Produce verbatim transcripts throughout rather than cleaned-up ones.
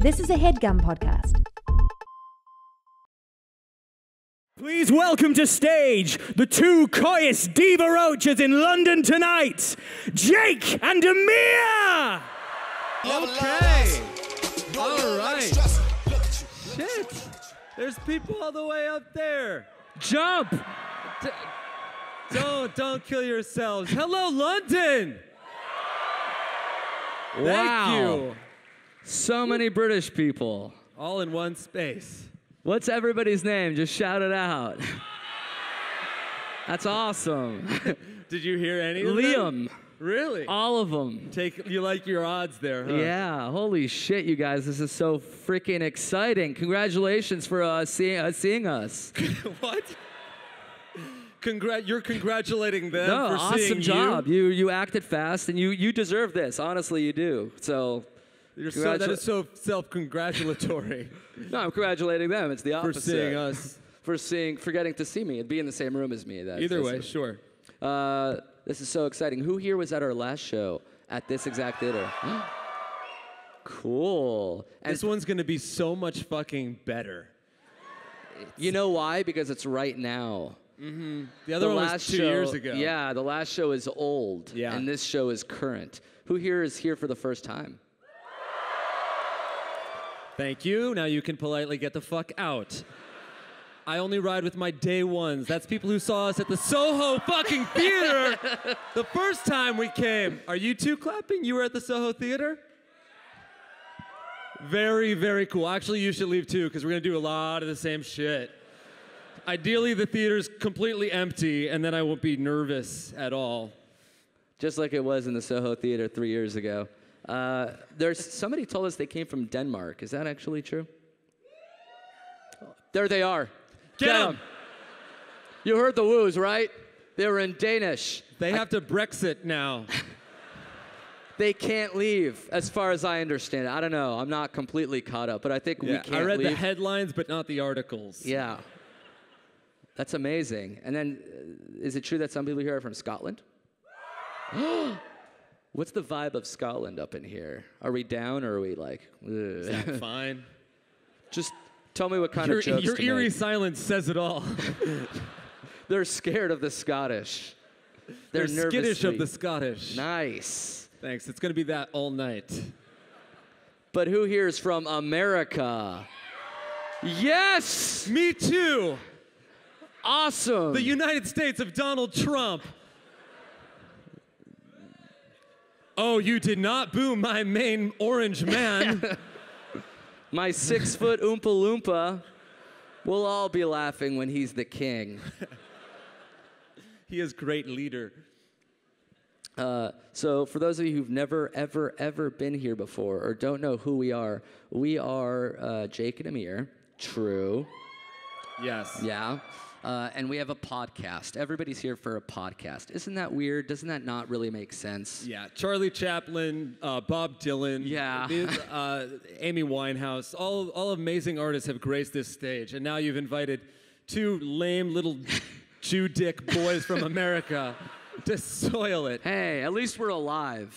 This is a HeadGum podcast. Please welcome to stage the two coyest diva roaches in London tonight, Jake and Amir! Okay. All right. Shit. There's people all the way up there. Jump! D- don't, don't kill yourselves. Hello, London. Thank Wow. you. So many British people. All in one space. What's everybody's name? Just shout it out. That's awesome. Did you hear any of them? Liam. Really? All of them. Take you like your odds there, huh? Yeah, holy shit, you guys. This is so freaking exciting. Congratulations for uh, seeing, uh, seeing us. What? Congrat- you're congratulating them No, for awesome seeing job. you? You you acted fast, and you, you deserve this. Honestly, you do. So, You're so, that is so self-congratulatory. no, I'm congratulating them. It's the For opposite. seeing us. For seeing, forgetting to see me and be in the same room as me. That's, Either that's way, sure. Uh, this is so exciting. Who here was at our last show at this exact theater? Cool. And This one's going to be so much fucking better. you know why? Because it's right now. Mm-hmm. The other one was two show, years ago. Yeah, the last show is old. Yeah. And this show is current. Who here is here for the first time? Thank you. Now you can politely get the fuck out. I only ride with my day ones. That's people who saw us at the Soho fucking theater the first time we came. Are you two clapping? You were at the Soho theater? Very, very cool. Actually, you should leave too, because we're going to do a lot of the same shit. Ideally, the theater's completely empty, and then I won't be nervous at all. Just like it was in the Soho Theater three years ago. Uh, there's somebody told us they came from Denmark. Is that actually true? There they are. Get 'em. 'em. You heard the woos, right? They were in Danish. They have to Brexit now. They can't leave, as far as I understand it. I don't know. I'm not completely caught up, but I think we Yeah, can't I read leave. the headlines, but not the articles. Yeah. That's amazing. And then, uh, is it true that some people here are from Scotland? What's the vibe of Scotland up in here? Are we down, or are we like, Is that ugh? fine? Just tell me what kind Your, of jokes your to eerie make. silence says it all. They're scared of the Scottish. They're, They're skittish of nervously- the Scottish. Nice. Thanks. It's going to be that all night. But who here is from America? Yes! Me too. Awesome. The United States of Donald Trump. Oh, you did not boo my main orange man. My six-foot Oompa Loompa. We'll all be laughing when he's the king. He is great leader. Uh, so for those of you who've never, ever, ever been here before or don't know who we are, we are uh, Jake and Amir. True. Yes. Yeah. Uh, and we have a podcast. Everybody's here for a podcast. Isn't that weird? Doesn't that not really make sense? Yeah. Charlie Chaplin, uh, Bob Dylan. Yeah. uh, Amy Winehouse. All, all amazing artists have graced this stage. And now you've invited two lame little Jew dick boys from America to soil it. Hey, at least we're alive.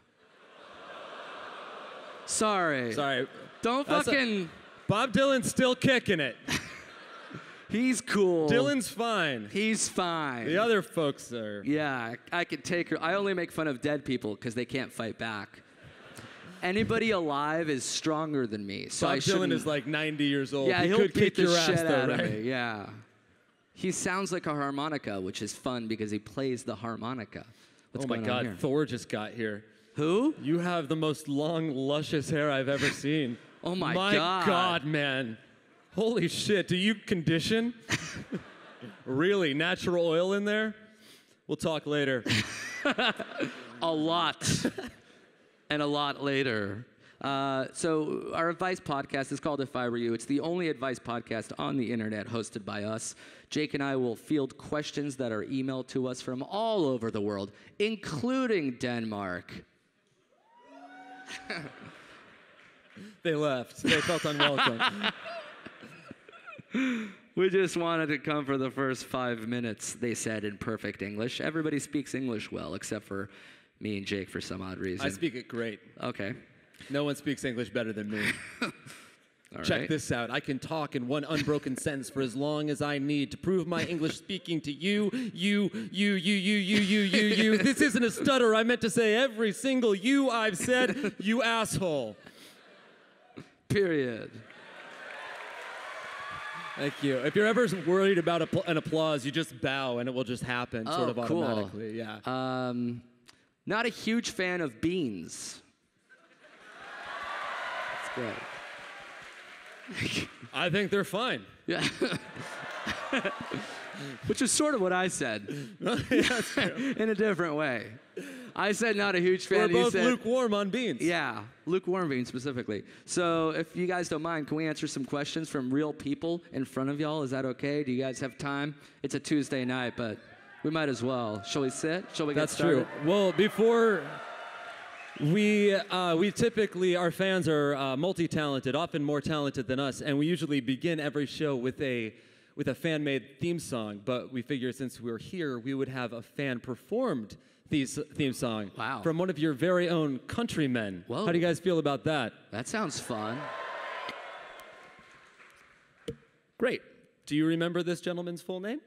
Sorry. Sorry. Don't That's a- fucking... Bob Dylan's still kicking it. He's cool. Dylan's fine. He's fine. The other folks are... Yeah, I could take her. I only make fun of dead people because they can't fight back. Anybody alive is stronger than me, so Bob I shouldn't... Dylan is like ninety years old. Yeah, he he'll could beat kick the your ass, shit though, out right? of me. Yeah. He sounds like a harmonica, which is fun because he plays the harmonica. What's Oh my going God, on here? Thor just got here. Who? You have the most long, luscious hair I've ever seen. Oh my, my God. God, man. Holy shit, do you condition? Really? Natural oil in there? We'll talk later. A lot. And a lot later. Uh, so our advice podcast is called If I Were You. It's the only advice podcast on the internet hosted by us. Jake and I will field questions that are emailed to us from all over the world, including Denmark. They left. They felt unwelcome. We just wanted to come for the first five minutes, they said in perfect English. Everybody speaks English well, except for me and Jake for some odd reason. I speak it great. Okay. No one speaks English better than me. All Check right. this out. I can talk in one unbroken sentence for as long as I need to prove my English speaking to you, you, you, you, you, you, you, you, you. This isn't a stutter. I meant to say every single you I've said, you asshole. Period. Thank you. If you're ever worried about a, an applause, you just bow and it will just happen Oh, sort of cool. automatically. Yeah. Um, not a huge fan of beans. That's good. I think they're fine. Yeah. Which is sort of what I said. In a different way. I said not a huge fan. We're and you both said, lukewarm on beans. Yeah, lukewarm beans specifically. So if you guys don't mind, can we answer some questions from real people in front of y'all? Is that okay? Do you guys have time? It's a Tuesday night, but we might as well. Shall we sit? Shall we get That's started? true. Well, before we uh, we typically, our fans are uh, multi-talented, often more talented than us, and we usually begin every show with a with a fan-made theme song. But we figured since we're here, we would have a fan-performed these theme song Wow. from one of your very own countrymen. Whoa. How do you guys feel about that? That sounds fun. Great. Do you remember this gentleman's full name?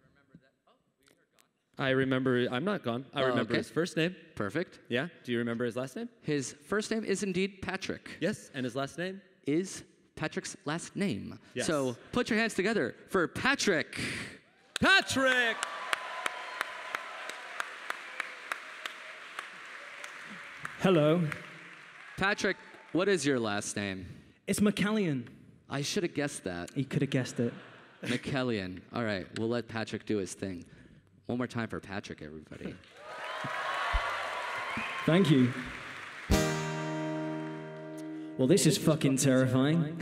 I remember, I'm not gone. I Oh, remember okay. his first name. Perfect. Yeah? Do you remember his last name? His first name is indeed Patrick. Yes. And his last name? Is Patrick's last name. Yes. So put your hands together for Patrick. Patrick! Hello. Patrick, what is your last name? It's McCallion. I should have guessed that. You could have guessed it. McKellion. All right, we'll let Patrick do his thing. One more time for Patrick, everybody. Thank you. Well, this is fucking terrifying.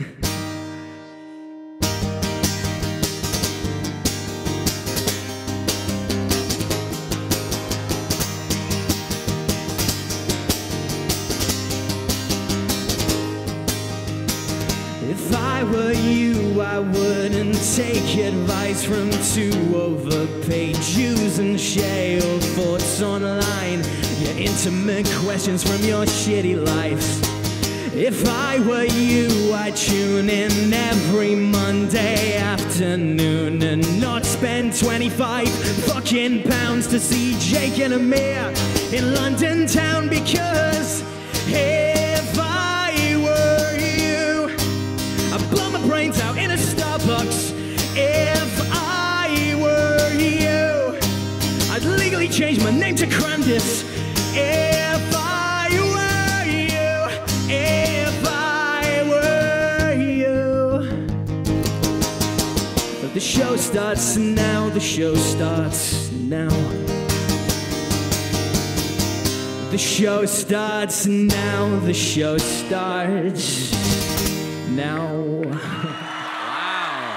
If I were you, I wouldn't take advice from two overpaid Jews and share your thoughts online, your intimate questions from your shitty life. If I were you, I'd tune in every Monday afternoon and not spend twenty-five fucking pounds to see Jake and Amir in London town, because if I were you, I'd blow my brains out in a Starbucks. If I were you, I'd legally change my name to Crandis. If I were you, if I were you. But the show starts now, the show starts now. The show starts now, the show starts now. Wow.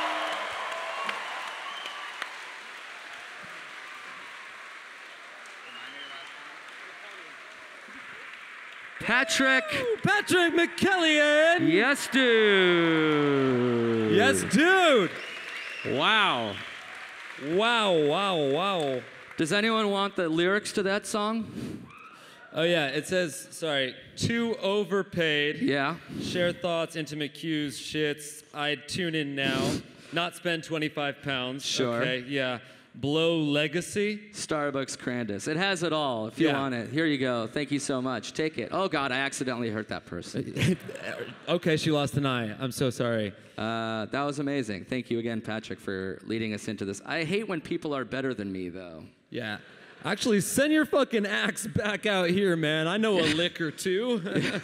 Patrick. Patrick McKellion! Yes, dude. Yes, dude! Wow. Wow, wow, wow. Does anyone want the lyrics to that song? Oh, yeah, it says, sorry, too overpaid. Yeah. Share thoughts, intimate cues, shits. I'd tune in now. Not spend twenty-five pounds. Sure. Okay, yeah. Blow legacy. Starbucks Crandis. It has it all if you Yeah. want it. Here you go. Thank you so much. Take it. Oh, God, I accidentally hurt that person. Okay, she lost an eye. I'm so sorry. Uh, that was amazing. Thank you again, Patrick, for leading us into this. I hate when people are better than me, though. Yeah. Actually, send your fucking axe back out here, man. I know a lick or two.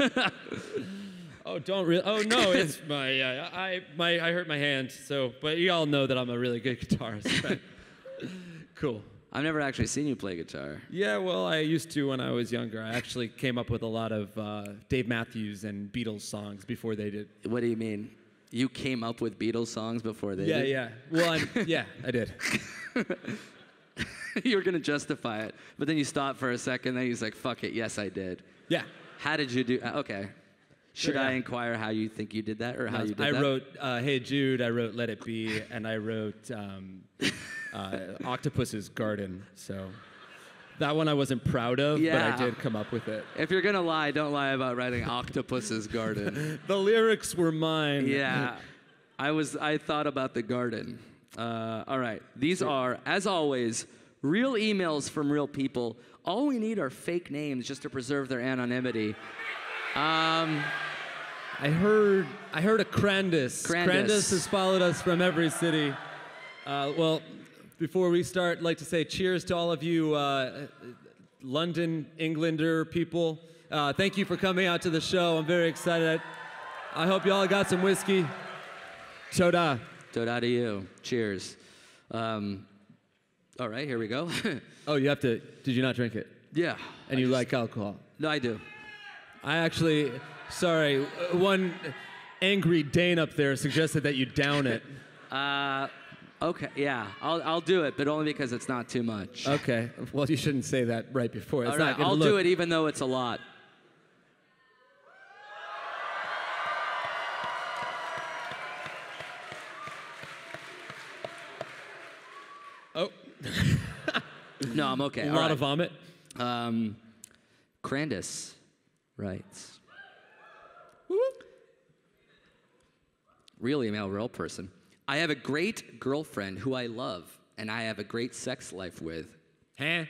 Oh, don't really. Oh no, it's my. Uh, I my I hurt my hand. So, but you all know that I'm a really good guitarist. Right? Cool. I've never actually seen you play guitar. Yeah, well, I used to when I was younger. I actually came up with a lot of uh, Dave Matthews and Beatles songs before they did. What do you mean? You came up with Beatles songs before they Yeah, did? yeah. Well, I'm, yeah, I did. You were going to justify it, but then you stopped for a second, then he's like, fuck it, yes, I did. Yeah. How did you do? Uh, okay. Should Sure, I yeah. inquire how you think you did that, or how you did I that? wrote uh, Hey Jude, I wrote Let It Be, and I wrote um, uh, Octopus's Garden. So That one I wasn't proud of, Yeah. but I did come up with it. If you're gonna lie, don't lie about writing Octopus's Garden. The lyrics were mine. Yeah, I was. I thought about the garden. Uh, all right, these are, as always, real emails from real people. All we need are fake names just to preserve their anonymity. Um, I heard I heard a Crandus. Crandus. has followed us from every city. Uh, well, before we start, I'd like to say cheers to all of you uh, London, Englander people. Uh, thank you for coming out to the show. I'm very excited. I hope you all got some whiskey. Toda. Toda to you. Cheers. Um, all right, here we go. Oh, you have to, did you not drink it? Yeah. And I you just- like alcohol? No, I do. I actually, sorry, one angry Dane up there suggested that you down it. Uh, okay, yeah, I'll I'll do it, but only because it's not too much. Okay, well, you shouldn't say that right before. It's All not right, gonna I'll look... do it even though it's a lot. Oh. No, I'm okay. A All lot right. of vomit. Um, Crandus writes. Real email, real person. I have a great girlfriend who I love, and I have a great sex life with. Huh?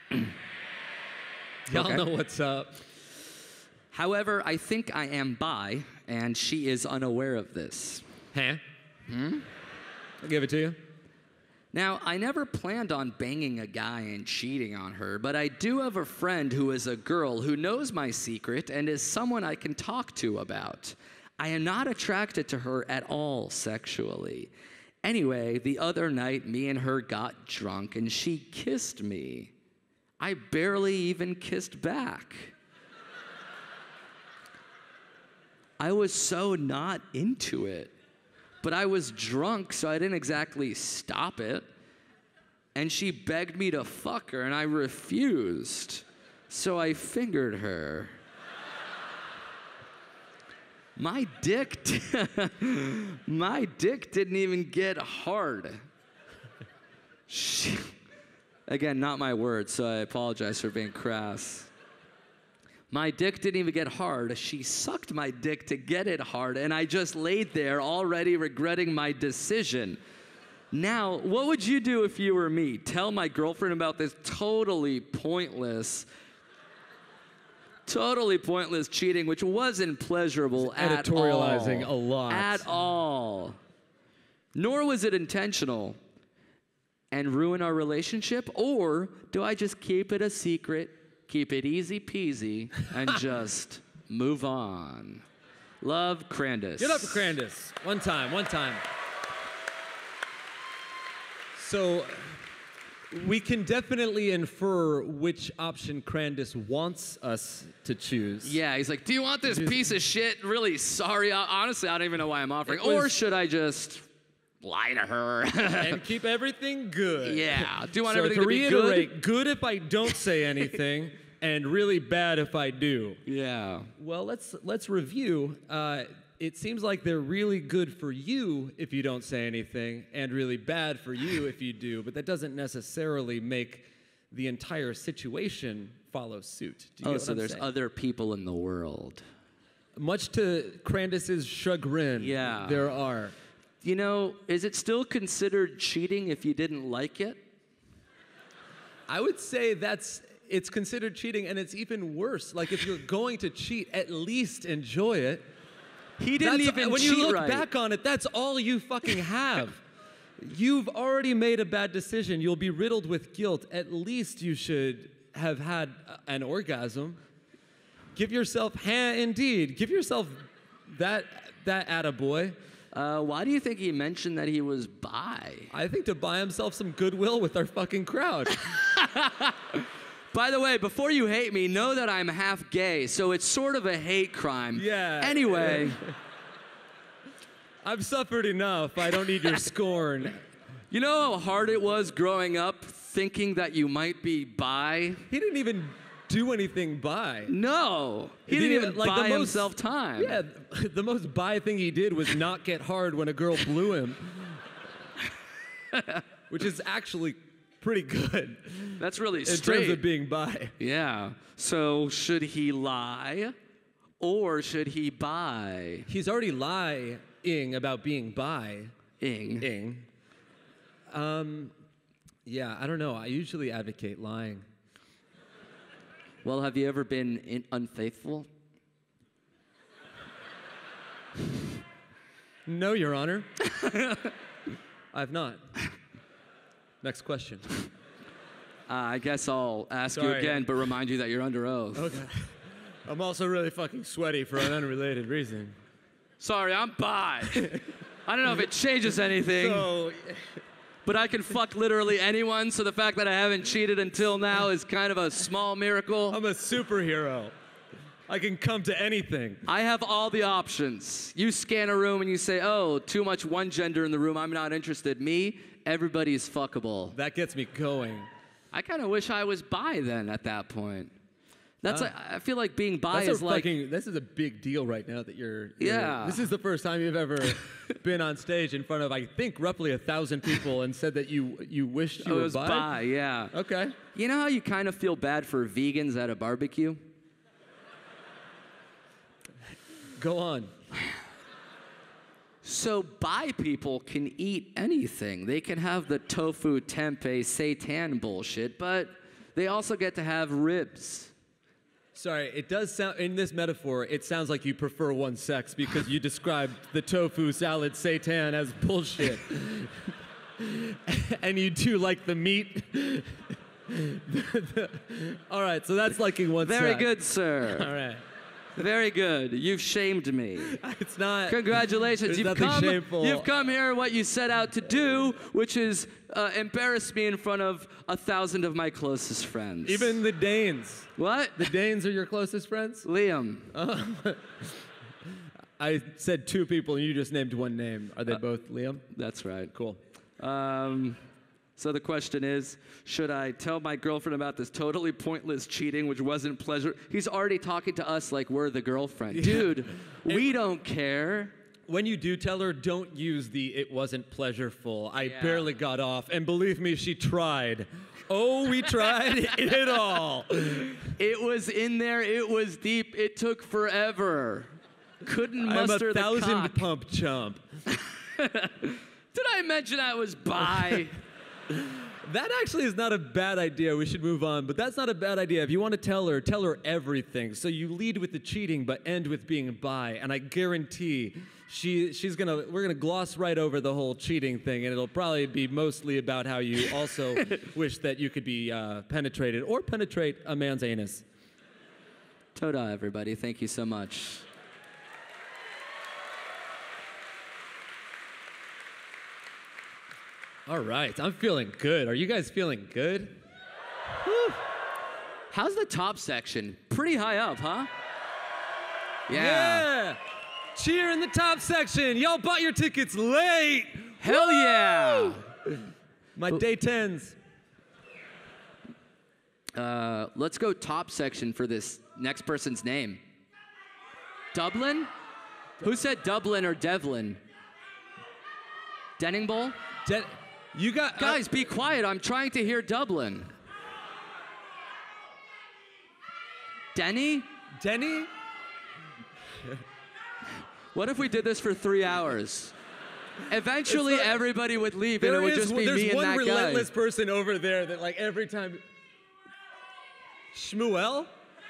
Y'all Okay. know what's up. However, I think I am bi, and she is unaware of this. Huh? Hmm? I'll give it to you. Now, I never planned on banging a guy and cheating on her, but I do have a friend who is a girl who knows my secret and is someone I can talk to about. I am not attracted to her at all sexually. Anyway, the other night, me and her got drunk and she kissed me. I barely even kissed back. I was so not into it. But I was drunk, so I didn't exactly stop it. And she begged me to fuck her, and I refused. So I fingered her. My dick, d- my dick didn't even get hard. She, again, not my words, so I apologize for being crass. My dick didn't even get hard. She sucked my dick to get it hard, and I just laid there already regretting my decision. Now, what would you do if you were me? Tell my girlfriend about this totally pointless, totally pointless cheating, which wasn't pleasurable at all. Editorializing a lot. At all. Nor was it intentional. And ruin our relationship? Or do I just keep it a secret, keep it easy peasy, and just move on? Love, Crandus. Get up for Crandus. One time, one time. So, we can definitely infer which option Crandus wants us to choose. Yeah, he's like, do you want this piece of shit? Really sorry. I- Honestly, I don't even know why I'm offering. It was- Or should I just lie to her? And keep everything good. Yeah. Do you want so everything to to be reiterate, good if I don't say anything, and really bad if I do. Yeah. Well, let's let's review. Uh, it seems like they're really good for you if you don't say anything, and really bad for you if you do. But that doesn't necessarily make the entire situation follow suit. Do you Oh, get so what I'm there's saying? other people in the world. Much to Crandus's chagrin. Yeah. There are. You know, is it still considered cheating if you didn't like it? I would say that's it's considered cheating, and it's even worse. Like if you're going to cheat, at least enjoy it. He didn't That's- even when cheat you look right. back on it, that's all you fucking have. You've already made a bad decision. You'll be riddled with guilt. At least you should have had an orgasm. Give yourself, ha, indeed. Give yourself that that attaboy. Uh, why do you think he mentioned that he was bi? I think to buy himself some goodwill with our fucking crowd. By the way, before you hate me, know that I'm half gay, so it's sort of a hate crime. Yeah. Anyway. I've suffered enough. I don't need your scorn. You know how hard it was growing up thinking that you might be bi? He didn't even do anything by. No. He The- didn't even like, the buy most- himself time. Yeah, the most bi thing he did was not get hard when a girl blew him. Which is actually pretty good. That's really in straight. terms of being bi. Yeah. So should he lie or should he buy? He's already lying about being bi. Ing. Ing. Um, yeah, I don't know. I usually advocate lying. Well, have you ever been in unfaithful? No, Your Honor. I've not. Next question. Uh, I guess I'll ask you Sorry. again, but remind you that you're under oath. Okay. I'm also really fucking sweaty for an unrelated reason. Sorry, I'm bi. I don't know if it changes anything, So, but I can fuck literally anyone, so the fact that I haven't cheated until now is kind of a small miracle. I'm a superhero. I can come to anything. I have all the options. You scan a room and you say, oh, too much one gender in the room, I'm not interested. Me, everybody's fuckable. That gets me going. I kind of wish I was bi then at that point. That's Uh, like, I feel like being bi That's is a like, fucking, this is a big deal right now that you're, you're- Yeah. This is the first time you've ever been on stage in front of, I think, roughly a thousand people and said that you you wished you oh, it were was bi. bi, yeah. Okay. You know how you kind of feel bad for vegans at a barbecue? Go on. So bi people can eat anything. They can have the tofu, tempeh, seitan bullshit, but they also get to have ribs. Sorry, it does sound, in this metaphor, it sounds like you prefer one sex because you described the tofu salad seitan as bullshit. And you do like the meat. All right, so that's liking one Very sex. good, sir. All right. Very good. You've shamed me. It's not. Congratulations. There's You've nothing come, shameful. you've come here what you set out to do, which is uh, embarrass me in front of a thousand of my closest friends. Even the Danes. What? The Danes are your closest friends? Liam. I said two people and you just named one name. Are they Uh, both Liam? That's right. Cool. Um, so the question is, should I tell my girlfriend about this totally pointless cheating, which wasn't pleasure? He's already talking to us like we're the girlfriend. Dude, we don't care. When you do tell her, don't use the "it wasn't pleasureful." I Yeah. barely got off, and believe me, she tried. Oh, we tried it all. It was in there. It was deep. It took forever. Couldn't I'm muster a the thousand cock. pump chump. Did I mention I was bi? That actually is not a bad idea. We should move on, but that's not a bad idea. If you want to tell her, tell her everything. So you lead with the cheating, but end with being bi, and I guarantee she she's gonna we're gonna gloss right over the whole cheating thing, and it'll probably be mostly about how you also wish that you could be uh, penetrated or penetrate a man's anus. Toda, everybody. Thank you so much. All right, I'm feeling good. Are you guys feeling good? Whew. How's the top section? Pretty high up, huh? Yeah. Yeah! Cheer in the top section. Y'all bought your tickets late. Hell Woo! yeah. My day tens. Uh, let's go top section for this next person's name. Dublin? Who said Dublin or Devlin? Denningbowl? De- you got Guys, be quiet. I'm trying to hear Dublin. Denny? uh, Denny. What if we did this for three hours? Eventually, It's like- everybody would leave, and it There would is just be there's me and one that relentless guy. person over there that like every time. Shmuel.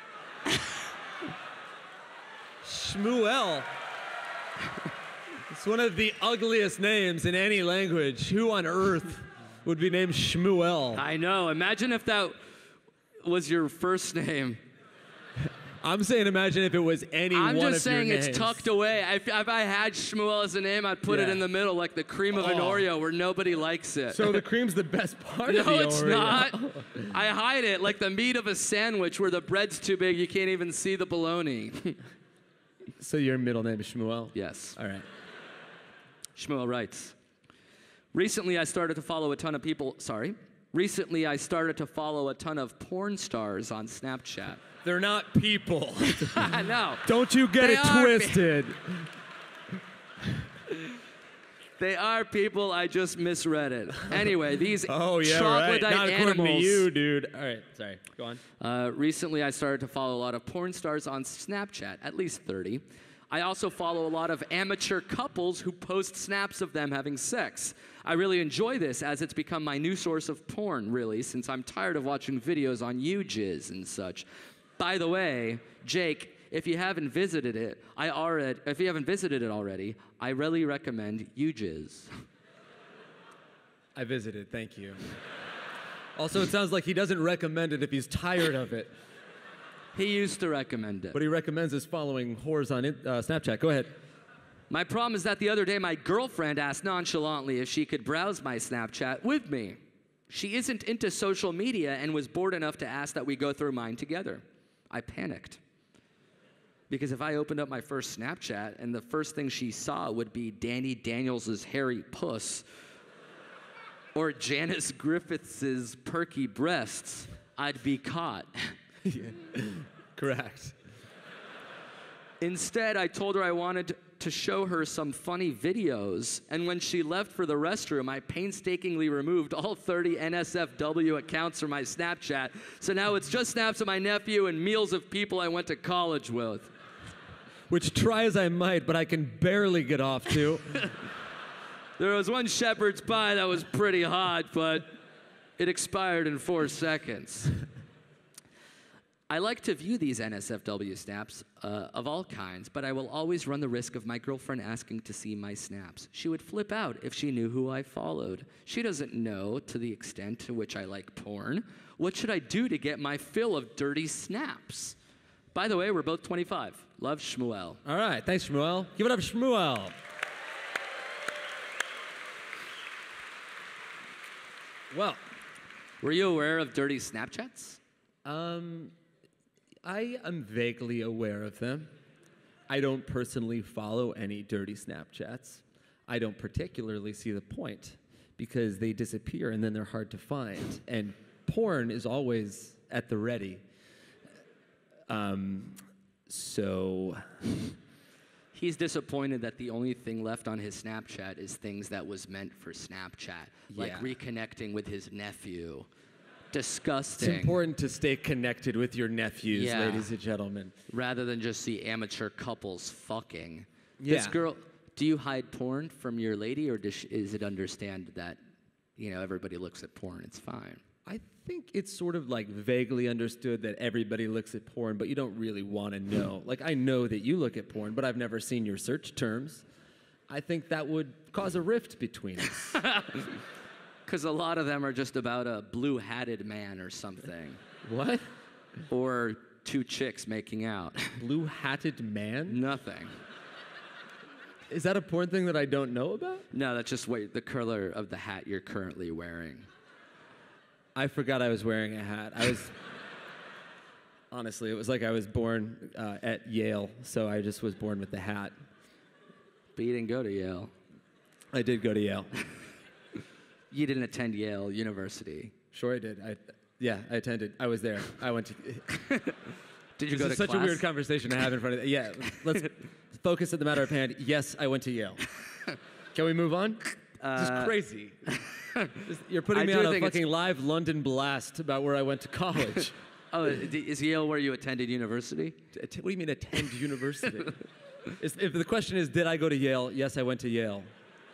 Shmuel. It's one of the ugliest names in any language. Who on earth would be named Shmuel? I know. Imagine if that was your first name. I'm saying imagine if it was any I'm one just of your saying names. it's tucked away. If, if I had Shmuel as a name, I'd put it Yeah. in the middle like the cream of an Oh. Oreo where nobody likes it. So the cream's the best part of the no, it's Oreo. not. I hide it like the meat of a sandwich where the bread's too big, you can't even see the bologna. So your middle name is Shmuel? Yes. All right. Shmuel writes, recently I started to follow a ton of people, sorry. Recently I started to follow a ton of porn stars on Snapchat. They're not people. No. Don't you get They it are twisted. They are people. I just misread it. Anyway, these oh, yeah, troglodyte right. Not animals. according to you, dude. All right, sorry. Go on. Uh, recently, I started to follow a lot of porn stars on Snapchat, at least thirty. I also follow a lot of amateur couples who post snaps of them having sex. I really enjoy this as it's become my new source of porn, really, since I'm tired of watching videos on YouJizz and such. By the way, Jake, if you haven't visited it, I already, if you haven't visited it already, I really recommend YouJizz. I visited, thank you. Also, it sounds like he doesn't recommend it if he's tired of it. He used to recommend it. What he recommends is following whores on uh, Snapchat. Go ahead. My problem is that the other day, my girlfriend asked nonchalantly if she could browse my Snapchat with me. She isn't into social media and was bored enough to ask that we go through mine together. I panicked. Because if I opened up my first Snapchat and the first thing she saw would be Danny Daniels' hairy puss or Janice Griffiths' perky breasts, I'd be caught. Yeah. Correct. Instead, I told her I wanted to show her some funny videos, and when she left for the restroom, I painstakingly removed all thirty N S F W accounts from my Snapchat, so now it's just snaps of my nephew and meals of people I went to college with. Which try as I might, but I can barely get off to. There was one shepherd's pie that was pretty hot, but it expired in four seconds. I like to view these N S F W snaps uh, of all kinds, but I will always run the risk of my girlfriend asking to see my snaps. She would flip out if she knew who I followed. She doesn't know to the extent to which I like porn. What should I do to get my fill of dirty snaps? By the way, we're both twenty-five. Love, Shmuel. All right, thanks, Shmuel. Give it up, Shmuel. Well, were you aware of dirty Snapchats? Um... I am vaguely aware of them. I don't personally follow any dirty Snapchats. I don't particularly see the point because they disappear and then they're hard to find. And porn is always at the ready. Um, so... He's disappointed that the only thing left on his Snapchat is things that was meant for Snapchat, like yeah. reconnecting with his nephew. Disgusting. It's important to stay connected with your nephews, yeah. ladies and gentlemen. Rather than just see amateur couples fucking. Yeah. This girl, do you hide porn from your lady, or does she, is it understand that, you know, everybody looks at porn, it's fine? I think it's sort of like vaguely understood that everybody looks at porn, but you don't really want to know. Like, I know that you look at porn, but I've never seen your search terms. I think that would cause a rift between us. Because a lot of them are just about a blue-hatted man or something. What? Or two chicks making out. Blue-hatted man? Nothing. Is that a porn thing that I don't know about? No, that's just what the color of the hat you're currently wearing. I forgot I was wearing a hat. I was... Honestly, it was like I was born uh, at Yale, so I just was born with the hat. But you didn't go to Yale. I did go to Yale. You didn't attend Yale University. Sure I did. I, yeah, I attended. I was there. I went to... Did you this go to is such class? a weird conversation to have in front of... Yeah, let's focus at the matter of hand. Yes, I went to Yale. Can we move on? Uh, this is crazy. Just, you're putting I me do on a think fucking it's- live London blast about where I went to college. Oh, is Yale where you attended university? What do you mean attend university? Is, if the question is, did I go to Yale? Yes, I went to Yale.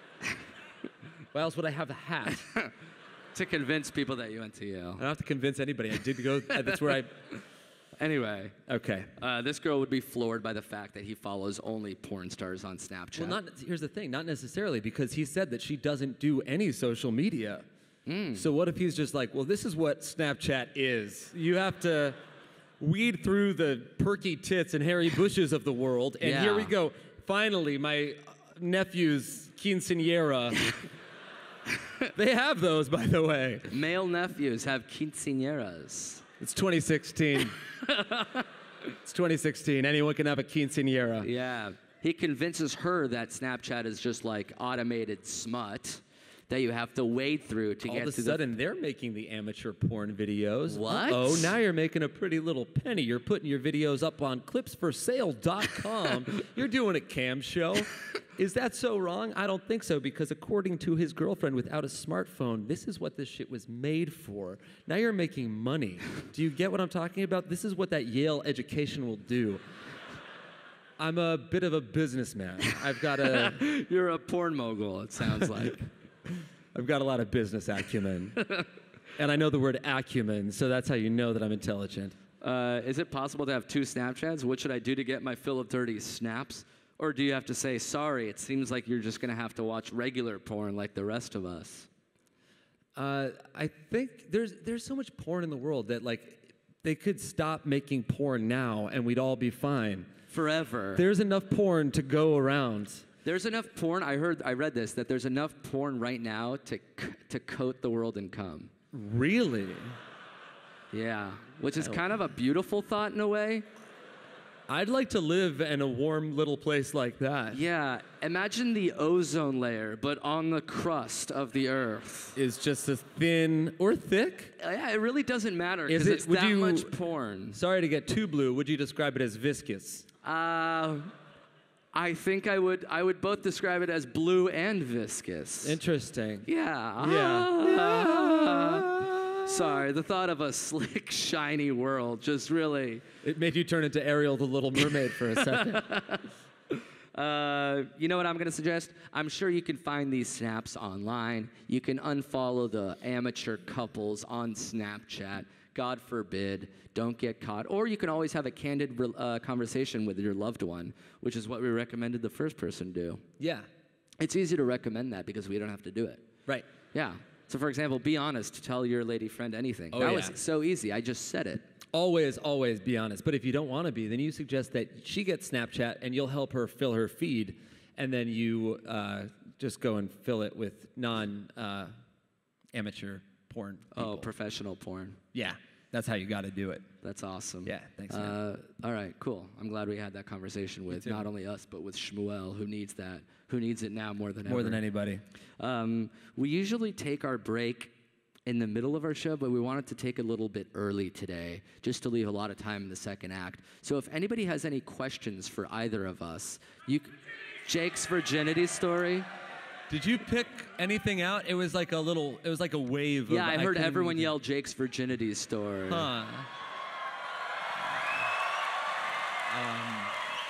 Why else would I have a hat? To convince people that you went to Yale. I don't have to convince anybody. I did go. That's where I... Anyway. Okay. Uh, this girl would be floored by the fact that he follows only porn stars on Snapchat. Well, not, here's the thing. Not necessarily, because he said that she doesn't do any social media. Mm. So what if he's just like, well, this is what Snapchat is. You have to weed through the perky tits and hairy bushes of the world, and yeah. here we go. Finally, my nephew's quinceañera. They have those, by the way. Male nephews have quinceañeras. It's twenty sixteen. It's twenty sixteen. Anyone can have a quinceañera. Yeah. He convinces her that Snapchat is just like automated smut that you have to wade through to All get to the... All of a the... sudden, they're making the amateur porn videos. What? Oh, now you're making a pretty little penny. You're putting your videos up on clips for sale dot com. You're doing a cam show. Is that so wrong? I don't think so, because according to his girlfriend without a smartphone, this is what this shit was made for. Now you're making money. Do you get what I'm talking about? This is what that Yale education will do. I'm a bit of a businessman. I've got a... You're a porn mogul, it sounds like. I've got a lot of business acumen. And I know the word acumen, so that's how you know that I'm intelligent. Uh, is it possible to have two Snapchats? What should I do to get my fill of dirty snaps? Or do you have to say, sorry, it seems like you're just going to have to watch regular porn like the rest of us? Uh, I think there's there's so much porn in the world that, like, they could stop making porn now and we'd all be fine. Forever. There's enough porn to go around. There's enough porn, I heard, I read this, that there's enough porn right now to to coat the world in cum. Really? Yeah, which is kind of a beautiful thought in a way. I'd like to live in a warm little place like that. Yeah, imagine the ozone layer, but on the crust of the Earth. Is just as thin or thick? Yeah, it really doesn't matter Is because it- it's would that you- much porn. Sorry to get too blue. Would you describe it as viscous? Uh, I think I would. I would both describe it as blue and viscous. Interesting. Yeah. Yeah. Ah. Sorry, the thought of a slick, shiny world just really... It made you turn into Ariel the Little Mermaid for a second. Uh, you know what I'm going to suggest? I'm sure you can find these snaps online. You can unfollow the amateur couples on Snapchat. God forbid, don't get caught. Or you can always have a candid uh, conversation with your loved one, which is what we recommended the first person do. Yeah. It's easy to recommend that because we don't have to do it. Right. Yeah. So, for example, be honest. Tell your lady friend anything. Oh, that yeah. was so easy. I just said it. Always, always be honest. But if you don't want to be, then you suggest that she gets Snapchat and you'll help her fill her feed, and then you uh, just go and fill it with non-amateur uh, porn people. Oh, professional porn. Yeah, that's how you got to do it. That's awesome. Yeah, thanks, Uh, man. all right, cool. I'm glad we had that conversation with too. not only us, but with Shmuel, who needs that, who needs it now more than More ever. than anybody. Um, we usually take our break in the middle of our show, but we wanted to take a little bit early today, just to leave a lot of time in the second act. So if anybody has any questions for either of us, you, c- Jake's virginity story. Did you pick anything out? It was like a little, it was like a wave. Yeah, of, I heard couldn't everyone even- yell Jake's virginity story. Huh. Um,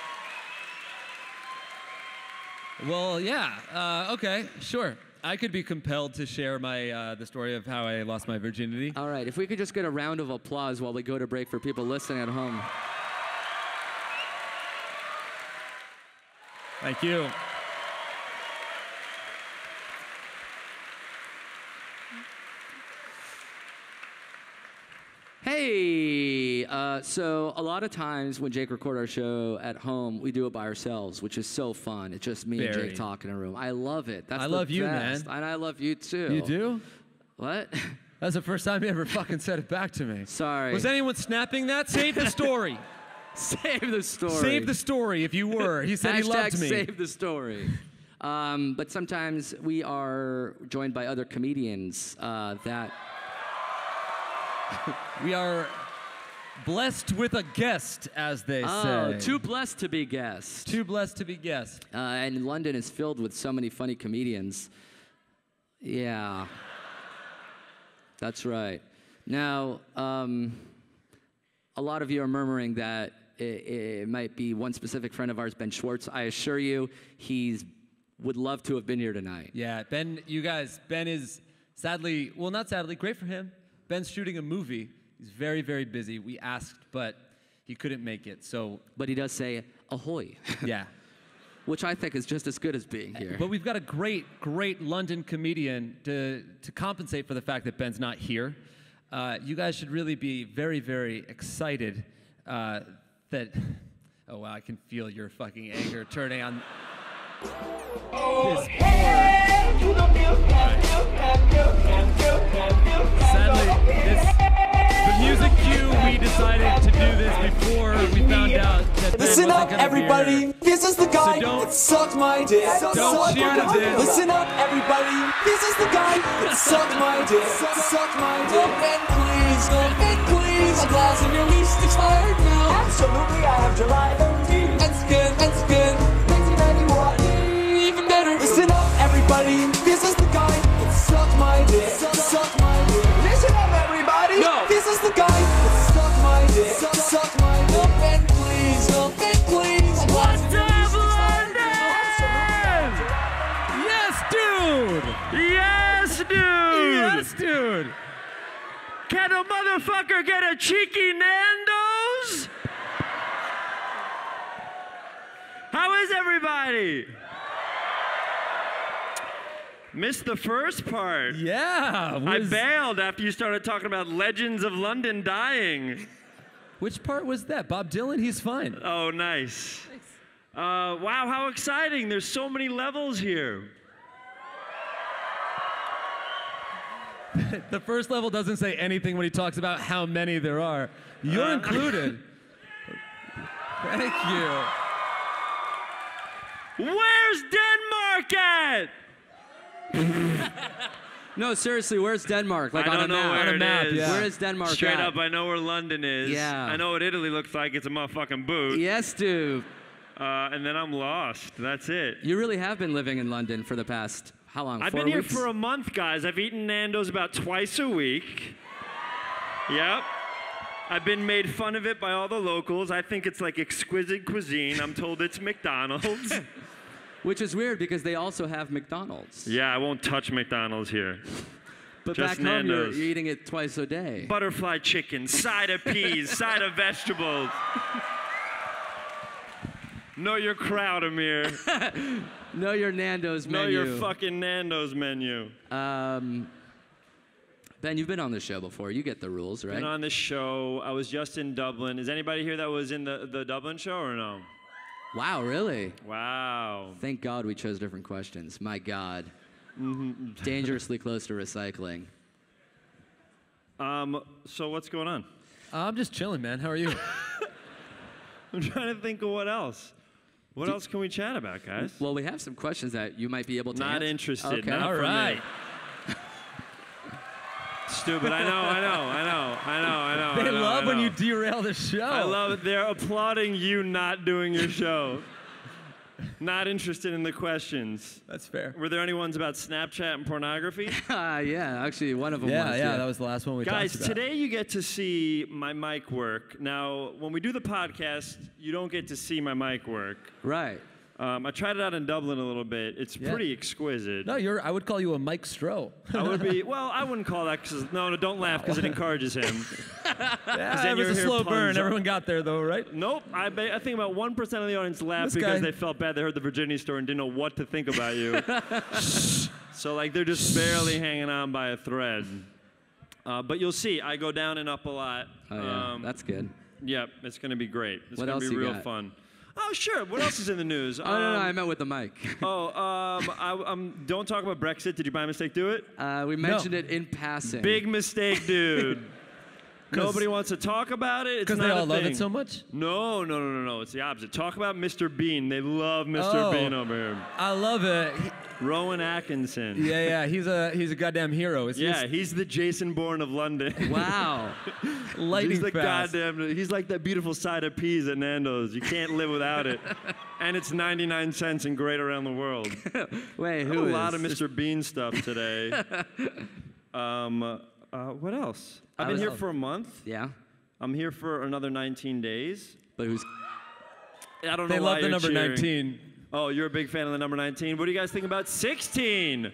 well, yeah. Uh, okay, sure. I could be compelled to share my uh, the story of how I lost my virginity. All right, if we could just get a round of applause while we go to break for people listening at home. Thank you. Hey, uh, so a lot of times when Jake record our show at home, we do it by ourselves, which is so fun. It's just me and Very. Jake talking in a room. I love it. That's I the love you, best. man. And I love you too. You do? What? That's the first time you ever fucking said it back to me. Sorry. Was anyone snapping that? Save the story. Save the story. Save the story if you were. He said Hashtag he loved me. save the story. Um, but sometimes we are joined by other comedians uh, that... We are blessed with a guest, as they Oh, say. too blessed to be guests. Too blessed to be guest. Uh, and London is filled with so many funny comedians. Yeah. That's right. Now, um, a lot of you are murmuring that it, it might be one specific friend of ours, Ben Schwartz. I assure you, he's would love to have been here tonight. Yeah, Ben, you guys, Ben is sadly, well, not sadly, great for him. Ben's shooting a movie. He's very, very busy. We asked, but he couldn't make it, so. But he does say, ahoy. Yeah. Which I think is just as good as being here. But we've got a great, great London comedian to, to compensate for the fact that Ben's not here. Uh, you guys should really be very, very excited uh, that, oh wow, I can feel your fucking anger turning on this Sadly, this, the music cue, we decided to do this before we found out that Ben Listen wasn't up, gonna be everybody. here. This is the guy So don't- that sucked my dick. don't cheer to this. Listen up, everybody. This is the guy that sucked my dick. Sucked my dick. No, Ben, please. No, Ben, please. My glass of your least expired now. Absolutely, I have July thirteenth. And skin, and skin. nineteen ninety-one. Dude! Can a motherfucker get a cheeky Nando's? How is everybody? Missed the first part. Yeah. I was- bailed after you started talking about legends of London dying. Which part was that? Bob Dylan? He's fine. Oh, nice. Uh, wow, how exciting. There's so many levels here. The first level doesn't say anything when he talks about how many there are. You're Uh, included. Thank you. Where's Denmark at? No, seriously, where's Denmark? Like I on don't a know map. where On a it map, is. yeah. Where is Denmark Straight at? up, I know where London is. Yeah. I know what Italy looks like. It's a motherfucking boot. Yes, dude. Uh, and then I'm lost. That's it. You really have been living in London for the past, how long, I've four been here weeks? for a month, guys. I've eaten Nando's about twice a week. Yep. I've been made fun of it by all the locals. I think it's like exquisite cuisine. I'm told it's McDonald's. Which is weird because they also have McDonald's. Yeah, I won't touch McDonald's here. But just back home, you're, Nando's. you're eating it twice a day. Butterfly chicken, side of peas, side of vegetables. Know your crowd, Amir. Know your Nando's Know menu. your fucking Nando's menu. Um, Ben, you've been on the show before. You get the rules, right? Been on the show. I was just in Dublin. Is anybody here that was in the, the Dublin show or no? Wow, really? Wow. Thank God we chose different questions. My God. Dangerously close to recycling. Um, so what's going on? I'm just chilling, man. How are you? I'm trying to think of what else. What Do- else can we chat about, guys? Well, we have some questions that you might be able to Not answer. interested. Okay. Not All for right. me. Stupid. I know, I know, I know, I know, I know. They I know, love I when know. you derail the show. I love it. They're applauding you not doing your show. Not interested in the questions. That's fair. Were there any ones about Snapchat and pornography? Uh, yeah, actually, one of them Yeah, was. yeah, that was the last one we Guys, talked about. today you get to see my mic work. Now, when we do the podcast, you don't get to see my mic work. Right. Um, I tried it out in Dublin a little bit. It's Yeah. pretty exquisite. No, you're. I would call you a Mike Stroh. I would be, well, I wouldn't call that, because, no, no, don't laugh, because it encourages him. Yeah, then it was you're a here slow puns burn. up. Everyone got there though, right? Nope, I, ba- I think about one percent of the audience laughed This because guy- they felt bad. They heard the Virginia story and didn't know what to think about you. So, like, they're just barely hanging on by a thread. Uh, but you'll see, I go down and up a lot. Oh, yeah. Um, That's good. Yep, it's going to be great. It's What going else to be you real got? fun. Oh, sure. What else is in the news? Oh, no, no, Um, I meant with the mic. Oh, um, I, um, don't talk about Brexit. Did you by mistake do it? Uh, we mentioned it in passing. Big mistake, dude. 'Cause- Nobody wants to talk about it. It's Because not they a all love thing. it so much. No, no, no, no, no. It's the opposite. Talk about Mister Bean. They love Mister Oh. Bean over here. I love it. He- Rowan Atkinson. yeah, yeah. He's a he's a goddamn hero. Is Yeah, he's the Jason Bourne of London. Wow. lightning he's the fast. goddamn. He's like that beautiful side of peas at Nando's. You can't live without it. And it's ninety-nine cents and great around the world. Wait, I have who a is? lot of Mister Bean stuff today. um, uh, what else? I've I been was- here for a month. Yeah, I'm here for another nineteen days. but who's? I don't know They why love the you're number cheering. nineteen. Oh, you're a big fan of the number nineteen. What do you guys think about sixteen?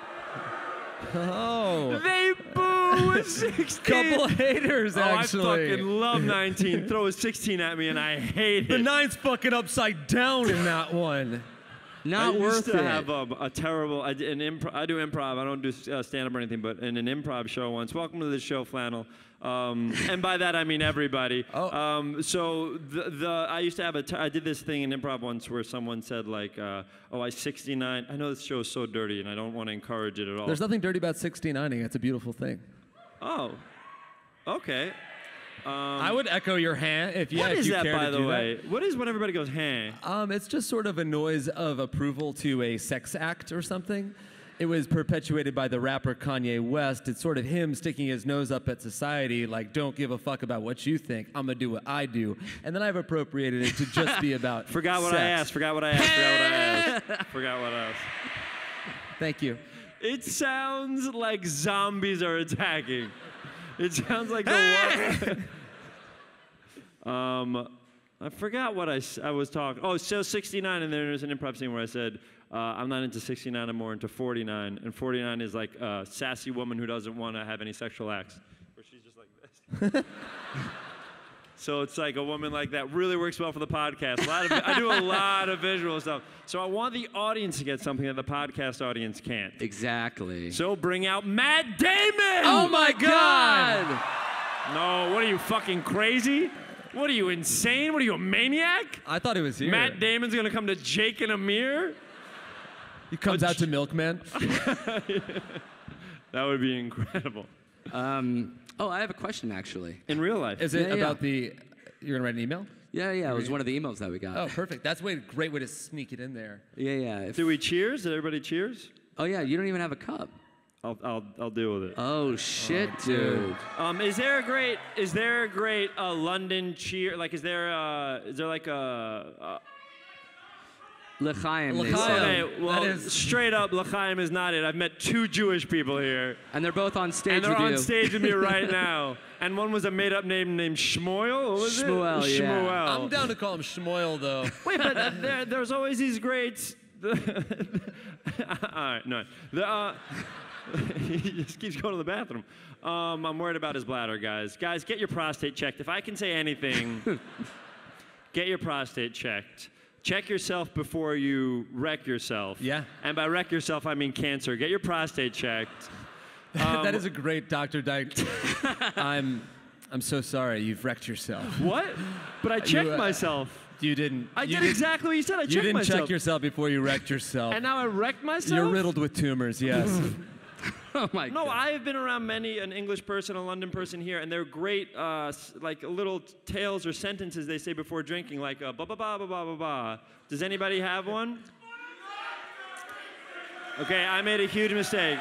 Oh, They boo sixteen. couple haters Oh, actually. I fucking love nineteen. Throw a sixteen at me and I hate the it. nine's fucking upside down in that one. Not I worth used to it. have a, a terrible. I, did an impro, I do improv. I don't do uh, stand-up or anything, but in an improv show once. Welcome to the show, Flannel. Um, and by that I mean everybody. Oh. Um, so the, the I used to have a. T- I did this thing in improv once where someone said like, uh, "Oh, I sixty-nine." I know this show is so dirty, and I don't want to encourage it at all. There's nothing dirty about sixty-nining. It's a beautiful thing. Oh, okay. Um, I would echo your hand if yeah. what if is you that, care by to the do way? What is when everybody goes, "Hey"? That. Um, it's just sort of a noise of approval to a sex act or something. It was perpetuated by the rapper Kanye West. It's sort of him sticking his nose up at society, like, don't give a fuck about what you think. I'm gonna do what I do. And then I've appropriated it to just be about Forgot what sex. I asked. Forgot what I asked. Forgot what I asked. Forgot what I asked. Thank you. It sounds like zombies are attacking. It sounds like the one. um, I forgot what I, s- I was talking. Oh, so sixty-nine, and then there's an improv scene where I said, uh, I'm not into sixty-nine, I'm more into forty-nine. And forty-nine is like a sassy woman who doesn't want to have any sexual acts. Where she's just like this. So it's like a woman like that really works well for the podcast. A lot of, I do a lot of visual stuff. So I want the audience to get something that the podcast audience can't. Exactly. So bring out Matt Damon! Oh my God! No, what are you, fucking crazy? What are you, insane? What are you, a maniac? I thought he was here. Matt Damon's gonna come to Jake and Amir? He comes out to Milkman. That would be incredible. Um, oh, I have a question, actually. In real life. Is it Yeah, yeah. about the, you're gonna write an email? Yeah, yeah, it was one of the emails that we got. Oh, perfect. That's a great way to sneak it in there. Yeah, yeah. If- Do we cheers? Did everybody cheers? oh, yeah, you don't even have a cup. I'll, I'll, I'll deal with it. Oh, shit, dude. Um, is there a great, is there a great uh, London cheer? Like, is there, uh, is there like a, uh, L'chaim, they L'chaim. say. okay, well, that is- straight up, L'chaim is not it. I've met two Jewish people here, And they're both on stage and they're with on you. stage with me right now. And one was a made-up name named Shmuel. What was Shmuel, it? yeah. Shmuel. I'm down to call him Shmoil, though. Wait, but uh, there, there's always these greats. All right, no. The, uh, he just keeps going to the bathroom. Um, I'm worried about his bladder, guys. Guys, get your prostate checked. If I can say anything, get your prostate checked. Check yourself before you wreck yourself. Yeah. And by wreck yourself, I mean cancer. Get your prostate checked. Um, That is a great doctor diag. I'm, I'm so sorry. You've wrecked yourself. What? But I checked uh, myself. You didn't. I you did didn't- exactly what you said. I You checked didn't myself. check yourself before you wrecked yourself. And now I wrecked myself? You're riddled with tumors. Yes. Oh, my No, God. I have been around many, an English person, a London person here, and they're great, uh, s- like little tales or sentences they say before drinking, like uh, ba ba ba ba ba ba ba. Does anybody have one? Okay, I made a huge mistake.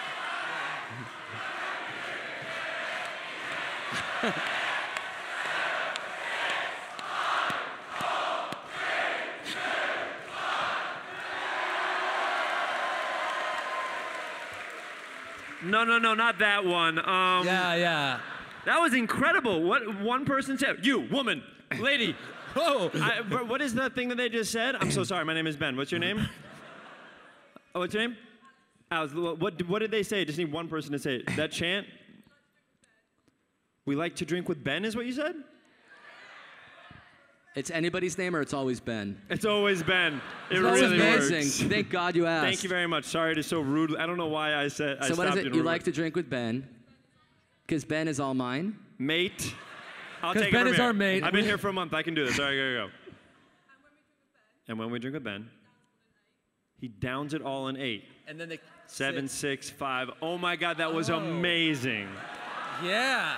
No, no, no, not that one. Um, yeah, yeah. That was incredible. What one person said? You, woman, lady. Oh. I, but what is that thing that they just said? I'm so sorry. My name is Ben. What's your name? Oh, what's your name? Alice. What, what did they say? Just need one person to say it. That chant? We like to drink with Ben is what you said? It's anybody's name or it's always Ben? It's always Ben. It That's really amazing. works. Thank God you asked. Thank you very much. Sorry to so rude. I don't know why I said I So what stopped is it? in You rude. like to drink with Ben? Because Ben is all mine? Mate. I'll 'Cause take Ben it from is here. our mate. I've been here for a month. I can do this. All right, go, go, go. And when we drink with Ben, he downs it all in eight. And then they. Seven, sit. six, five. Oh my God, that was Oh. amazing. Yeah.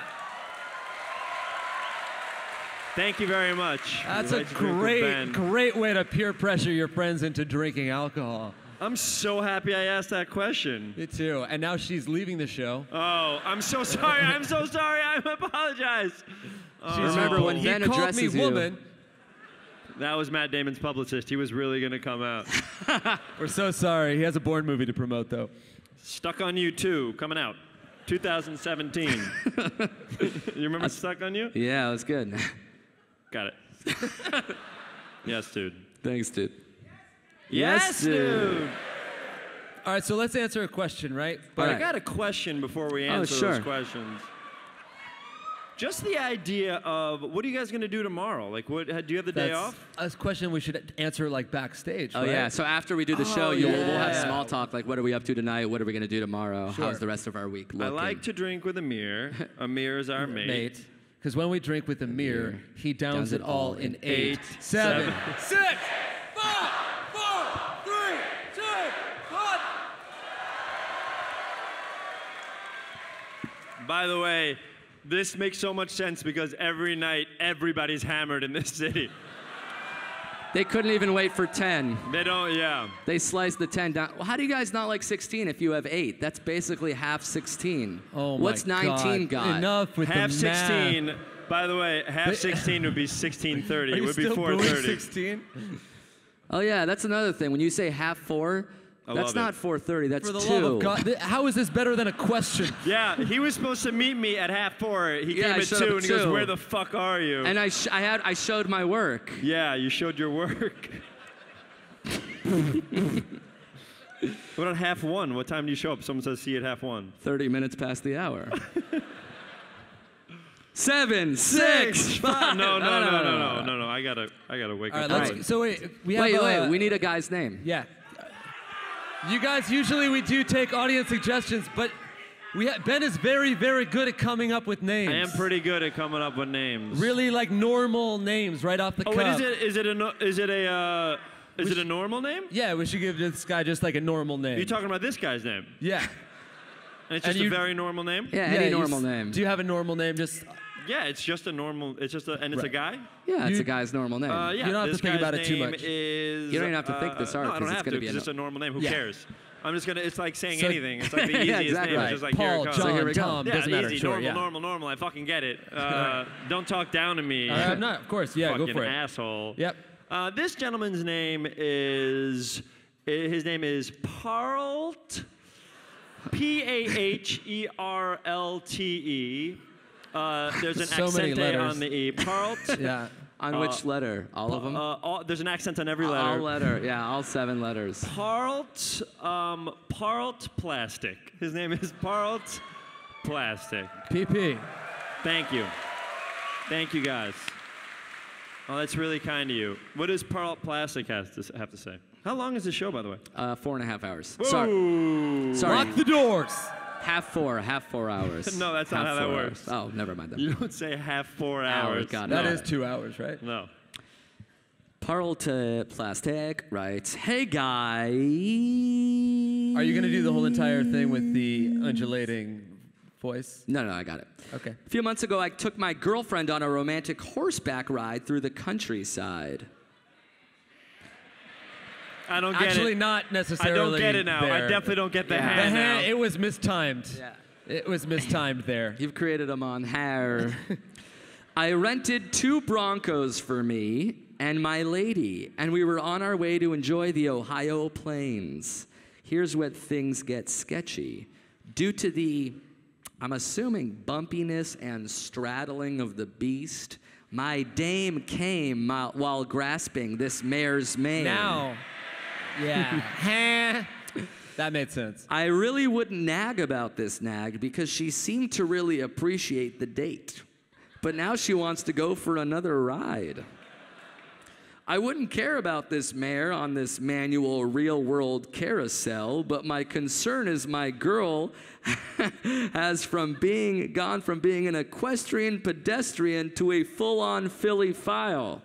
Thank you very much. That's We a like to drink with great, Ben. great way to peer pressure your friends into drinking alcohol. I'm so happy I asked that question. Me too. And now she's leaving the show. Oh, I'm so sorry. I'm so sorry. I apologize. Oh. She's Remember, when he Ben called me addresses you- woman. That was Matt Damon's publicist. He was really going to come out. We're so sorry. He has a Bourne movie to promote, though. Stuck on You two, coming out. two thousand seventeen. You remember Stuck on You? Yeah, it was good. Got it. Yes, dude. Thanks, dude. Yes, dude. All right, so let's answer a question, right? But All I right. got a question before we answer sure. those questions. Just the idea of what are you guys gonna do tomorrow? Like, what? Do you have the day That's off? a question we should answer like backstage. Oh, right? yeah. So after we do the show, Oh, you, we'll, we'll have yeah. small talk, like what are we up to tonight? What are we going to do tomorrow? Sure. How's the rest of our week I looking? like to drink with Amir. Amir is our mate. Mate. Because when we drink with the mirror, he downs, Downs it it all all in in eight, eight, seven, seven. six, five, four, three, two, one. By the way, this makes so much sense because every night everybody's hammered in this city. They couldn't even wait for ten. They don't, yeah. They sliced the ten down. Well, how do you guys not like sixteen if you have eight? That's basically half sixteen. Oh my What's nineteen God. got? Enough with Half the math. sixteen. By the way, half sixteen would be sixteen thirty. Are It you would be still four booing thirty. sixteen? Oh, yeah, that's another thing. When you say half four, I That's love not it. four thirty. That's For the two. love of God, th- how is this better than a question? Yeah, he was supposed to meet me at half four. He Yeah, I came at showed two, up and at he goes, two. "Where the fuck are you?" And I, sh- I had, I showed my work. yeah, you showed your work. What at half one? What time do you show up? Someone says see you at half one. Thirty minutes past the hour. Seven, six, five. No, no, no, no, no, no, no. I gotta, I gotta wake All right, up. let's. early. So wait, we have. Wait, uh, wait. We need a guy's name. Yeah. You guys, usually we do take audience suggestions, but we ha- Ben is very, very good at coming up with names. I am pretty good at coming up with names. Really like normal names right off the Oh, cuff. wait, is it, is it a, no- is it a, uh, is We it a sh- normal name? Yeah, we should give this guy just like a normal name. You're talking about this guy's name, Yeah. and it's And just a you- very normal name. Yeah, Yeah, any you normal s- name. Do you have a normal name? Just Yeah, it's just a normal. It's just a, and it's a Right. guy. yeah, it's you- a guy's normal name. Uh, yeah, You don't have to this think guy's about it too name much. Is, You don't even have to think this hard, uh, No, I 'cause don't it's have gonna to be a because it's no- a normal name. Who Yeah. cares? I'm just gonna. It's like saying So- anything. It's like the Yeah, easiest exactly. name. Right. It's just like Paul, here it comes. John, here we go. Tom, Yeah, doesn't matter. easy, Sure, normal, yeah. normal, normal. I fucking get it. Uh, don't talk down to me. Uh, no, of course, yeah, fucking go for it. asshole. Yep. Uh, this gentleman's name is. His name is Parlt. P A H E R L T E. Uh, there's an So many accent letters. on the E. Parlt. Yeah. On which letter? All of them? Uh, all, there's an accent on every all letter. letter. Yeah, all seven letters. Parlt, um, Parlt Plastic. His name is Parlt Plastic. P P. Thank you. Thank you, guys. Oh, that's really kind of you. What does Parlt Plastic have to, have to say? How long is the show, by the way? Uh, four and a half hours. Whoa. Sorry. Sorry. Lock the doors. Half four, half four hours. No, that's not Half how that four works. hours. Oh, never mind then. You don't say half four Hours, hours. got it. That no. is two hours, right? No. Parlte Plastic writes, "Hey guy." Are you gonna do the whole entire thing with the undulating voice? No, no, I got it. Okay. A few months ago, I took my girlfriend on a romantic horseback ride through the countryside. I don't get Actually, it. not I necessarily. don't get it now. I there. definitely don't get the Yeah. The hand now. hand, it was mistimed. Yeah. It was mistimed there. You've created them on hair. I rented two Broncos for me and my lady, and we were on our way to enjoy the Ohio plains. Here's where things get sketchy. Due to the, I'm assuming, bumpiness and straddling of the beast, my dame came while, while grasping this mare's mane. Now, yeah. That made sense. I really wouldn't nag about this nag because she seemed to really appreciate the date. But now she wants to go for another ride. I wouldn't care about this mare on this manual real-world carousel, but my concern is my girl has from being gone from being an equestrian pedestrian to a full-on filly-file.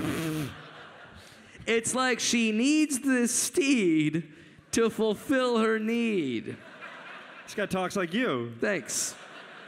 It's like she needs this steed to fulfill her need. This guy talks like you. Thanks.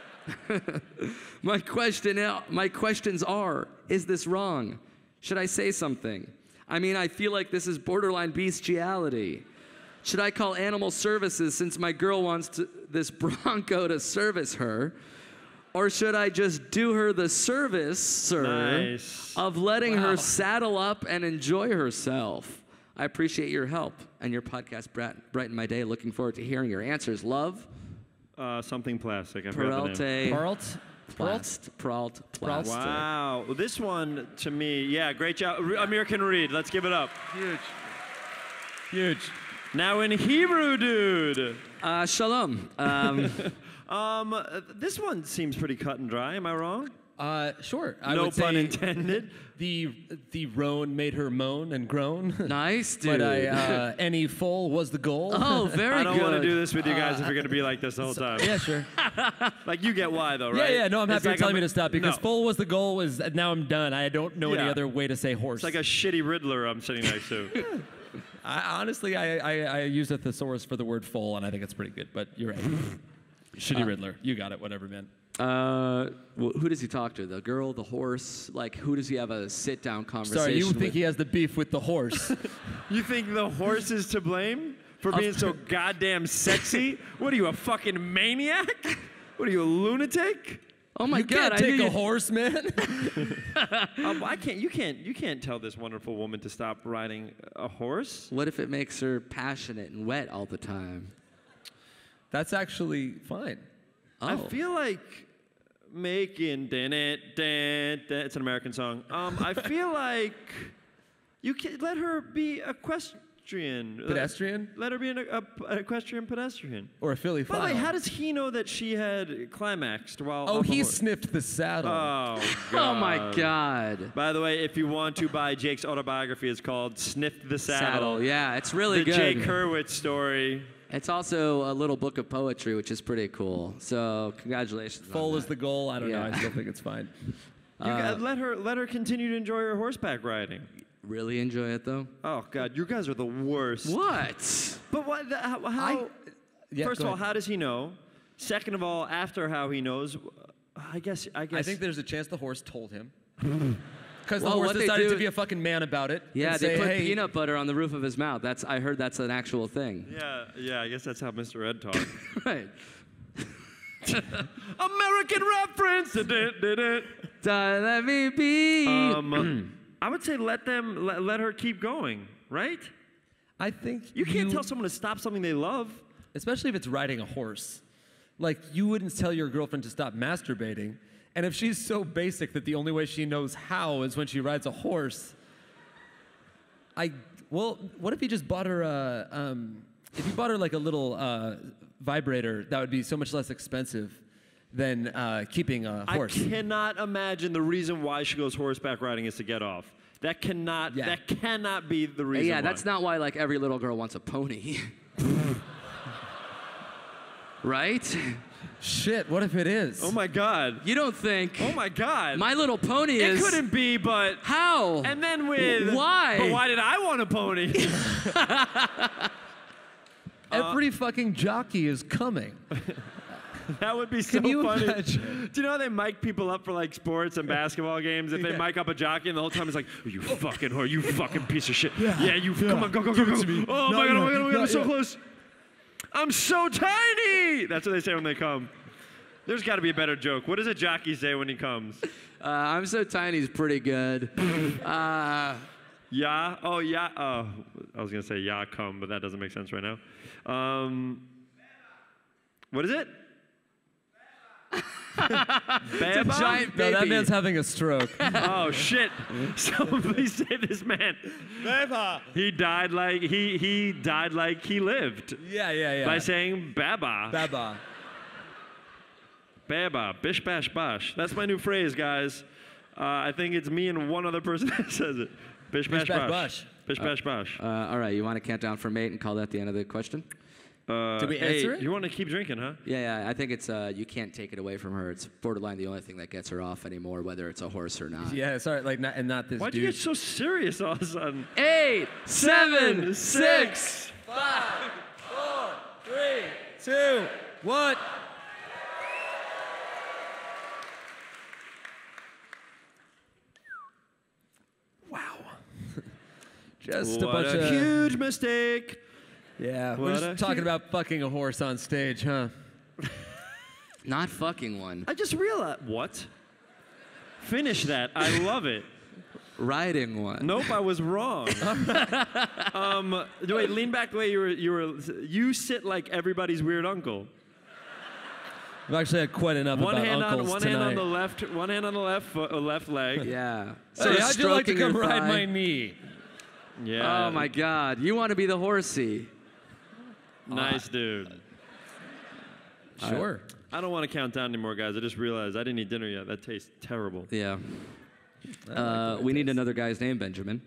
my question, my questions are: is this wrong? Should I say something? I mean, I feel like this is borderline bestiality. Should I call animal services since my girl wants to, this Bronco to service her? Or should I just do her the service, sir, Nice. of letting Wow. her saddle up and enjoy herself? I appreciate your help and your podcast brat- brighten my day. Looking forward to hearing your answers. Love, Uh, something plastic. I forgot the name. Peralta, Perlt? Plast, Peralt, Plastic. Wow. Well, this one, to me, yeah, great job. Re- Amir can read. Let's give it up. Huge. Huge. Now in Hebrew, dude. Uh, shalom. Um, Um, uh, this one seems pretty cut and dry. Am I wrong? Uh, sure. I no would pun say intended. The the roan made her moan and groan. nice, dude. But I, uh, any full was the goal. oh, very I don't good. want to do this with you guys if you're going to be like this the whole time. Yeah, sure. Like, you get why, though, Yeah, right? yeah. No, I'm It's happy like you're telling I'm- me to stop because no. full was the goal. Was now I'm done. I don't know any Yeah. other way to say horse. It's like a shitty Riddler I'm sitting next to. I, honestly, I, I I use a thesaurus for the word full, and I think it's pretty good. But you're right. Shitty Riddler. You got it. Whatever, man. Uh, wh- who does he talk to? The girl, the horse? Like, who does he have a sit-down conversation Sorry, you with? think he has the beef with the horse? You think the horse is to blame for being so goddamn sexy? What are you, a fucking maniac? What are you, a lunatic? Oh my you God! can't I take knew a you- horse, man. Um, I can't. You can't. You can't tell this wonderful woman to stop riding a horse. What if it makes her passionate and wet all the time? That's actually fine. Oh. I feel like making din it, din, din, it's an American song. Um, I feel like you can let her be equestrian. Pedestrian? Let her be an, a, a equestrian pedestrian. Or a Philly By the file. way, how does he know that she had climaxed while? Oh, on the he horse? sniffed the saddle. Oh, Oh God. my God! By the way, if you want to buy Jake's autobiography, it's called "Sniff the Saddle." Saddle. Yeah, it's really the good. Jake Hurwitz story. It's also a little book of poetry, which is pretty cool. So congratulations. on Full that. is the goal. I don't know. Yeah. I still think it's fine. You Uh, got, let her let her continue to enjoy her horseback riding. Really enjoy it though. Oh God, you guys are the worst. What? But what? The, how? how Yeah, first go of all, ahead. how does he know? Second of all, after how he knows, I guess. I guess. I think there's a chance the horse told him. Because the Well, horse what they decided do- to be a fucking man about it. Yeah, and they say, put hey, peanut butter on the roof of his mouth. That's I heard that's an actual thing. Yeah, yeah. I guess that's how Mister Ed talks. Right. American reference. Dun-dun-dun-dun. Don't let me be. um, I would say let them let, let her keep going. Right? I think You can't tell someone to stop something they love. especially if it's riding a horse. Like, you wouldn't tell your girlfriend to stop masturbating. And if she's so basic that the only way she knows how is when she rides a horse, I, well, what if you just bought her a, um, if you bought her like a little uh, vibrator, that would be so much less expensive than uh, keeping a horse. I cannot imagine the reason why she goes horseback riding is to get off. That cannot. Yeah. That cannot be the reason. yeah, why. that's not why like every little girl wants a pony. Right? Shit, what if it is? Oh my God. You don't think Oh my God. My Little Pony it is couldn't be, but. how? And then with. Why? But why did I want a pony? Every fucking jockey is coming. That would be so Can you funny. imagine? Do you know how they mic people up for like sports and basketball games? If they Yeah. mic up a jockey and the whole time it's like, oh, you fucking whore, you fucking piece of shit. Yeah, you, come on, go, go, go, go. Oh my God, oh my God, oh my God, I'm so close. I'm so tiny. That's what they say when they come. There's got to be a better joke. What does a jockey say when he comes? Uh, I'm so tiny is pretty good. uh, Yeah. Oh, yeah. Oh, I was going to say yeah, come, but that doesn't make sense right now. Um, what is it? it's a giant No, baby. that man's having a stroke. Oh shit! Someone please save this man. He died like he he died like he lived yeah, yeah, yeah. by saying baba. Baba. Baba. Bish bash bosh. That's my new phrase, guys. Uh, I think it's me and one other person that says it. Bish bash Bish bash bosh. bosh. Bish bash bosh. Uh, all right, you want to count down from eight and call that the end of the question? Uh, Did we hey, answer it? You want to keep drinking, huh? Yeah, yeah. I think it's uh, you can't take it away from her. It's borderline the only thing that gets her off anymore, whether it's a horse or not. Yeah, sorry, like, not, and not this Why'd dude. you get so serious all of a sudden? Eight, seven, six. Five, four, three, two, one. Wow. Just What a bunch a of huge mistake. yeah. what We're a just talking hu- about fucking a horse on stage, huh? Not fucking one. I just realized what? Finish that. I love it. Riding one. Nope, I was wrong. um, wait, lean back the way you were. You were. You sit like everybody's weird uncle. I've actually had quite enough One about hand on uncles one tonight. hand on the left. One hand on the left foot, uh, left leg. Yeah. Hey, Sort of how'd you like to stroking come your ride thigh. my knee? Yeah. Oh my God! You want to be the horsey? Nice dude. Sure. I don't want to count down anymore, guys. I just realized I didn't eat dinner yet. That tastes terrible. Yeah. Uh, we need another guy's name, Benjamin.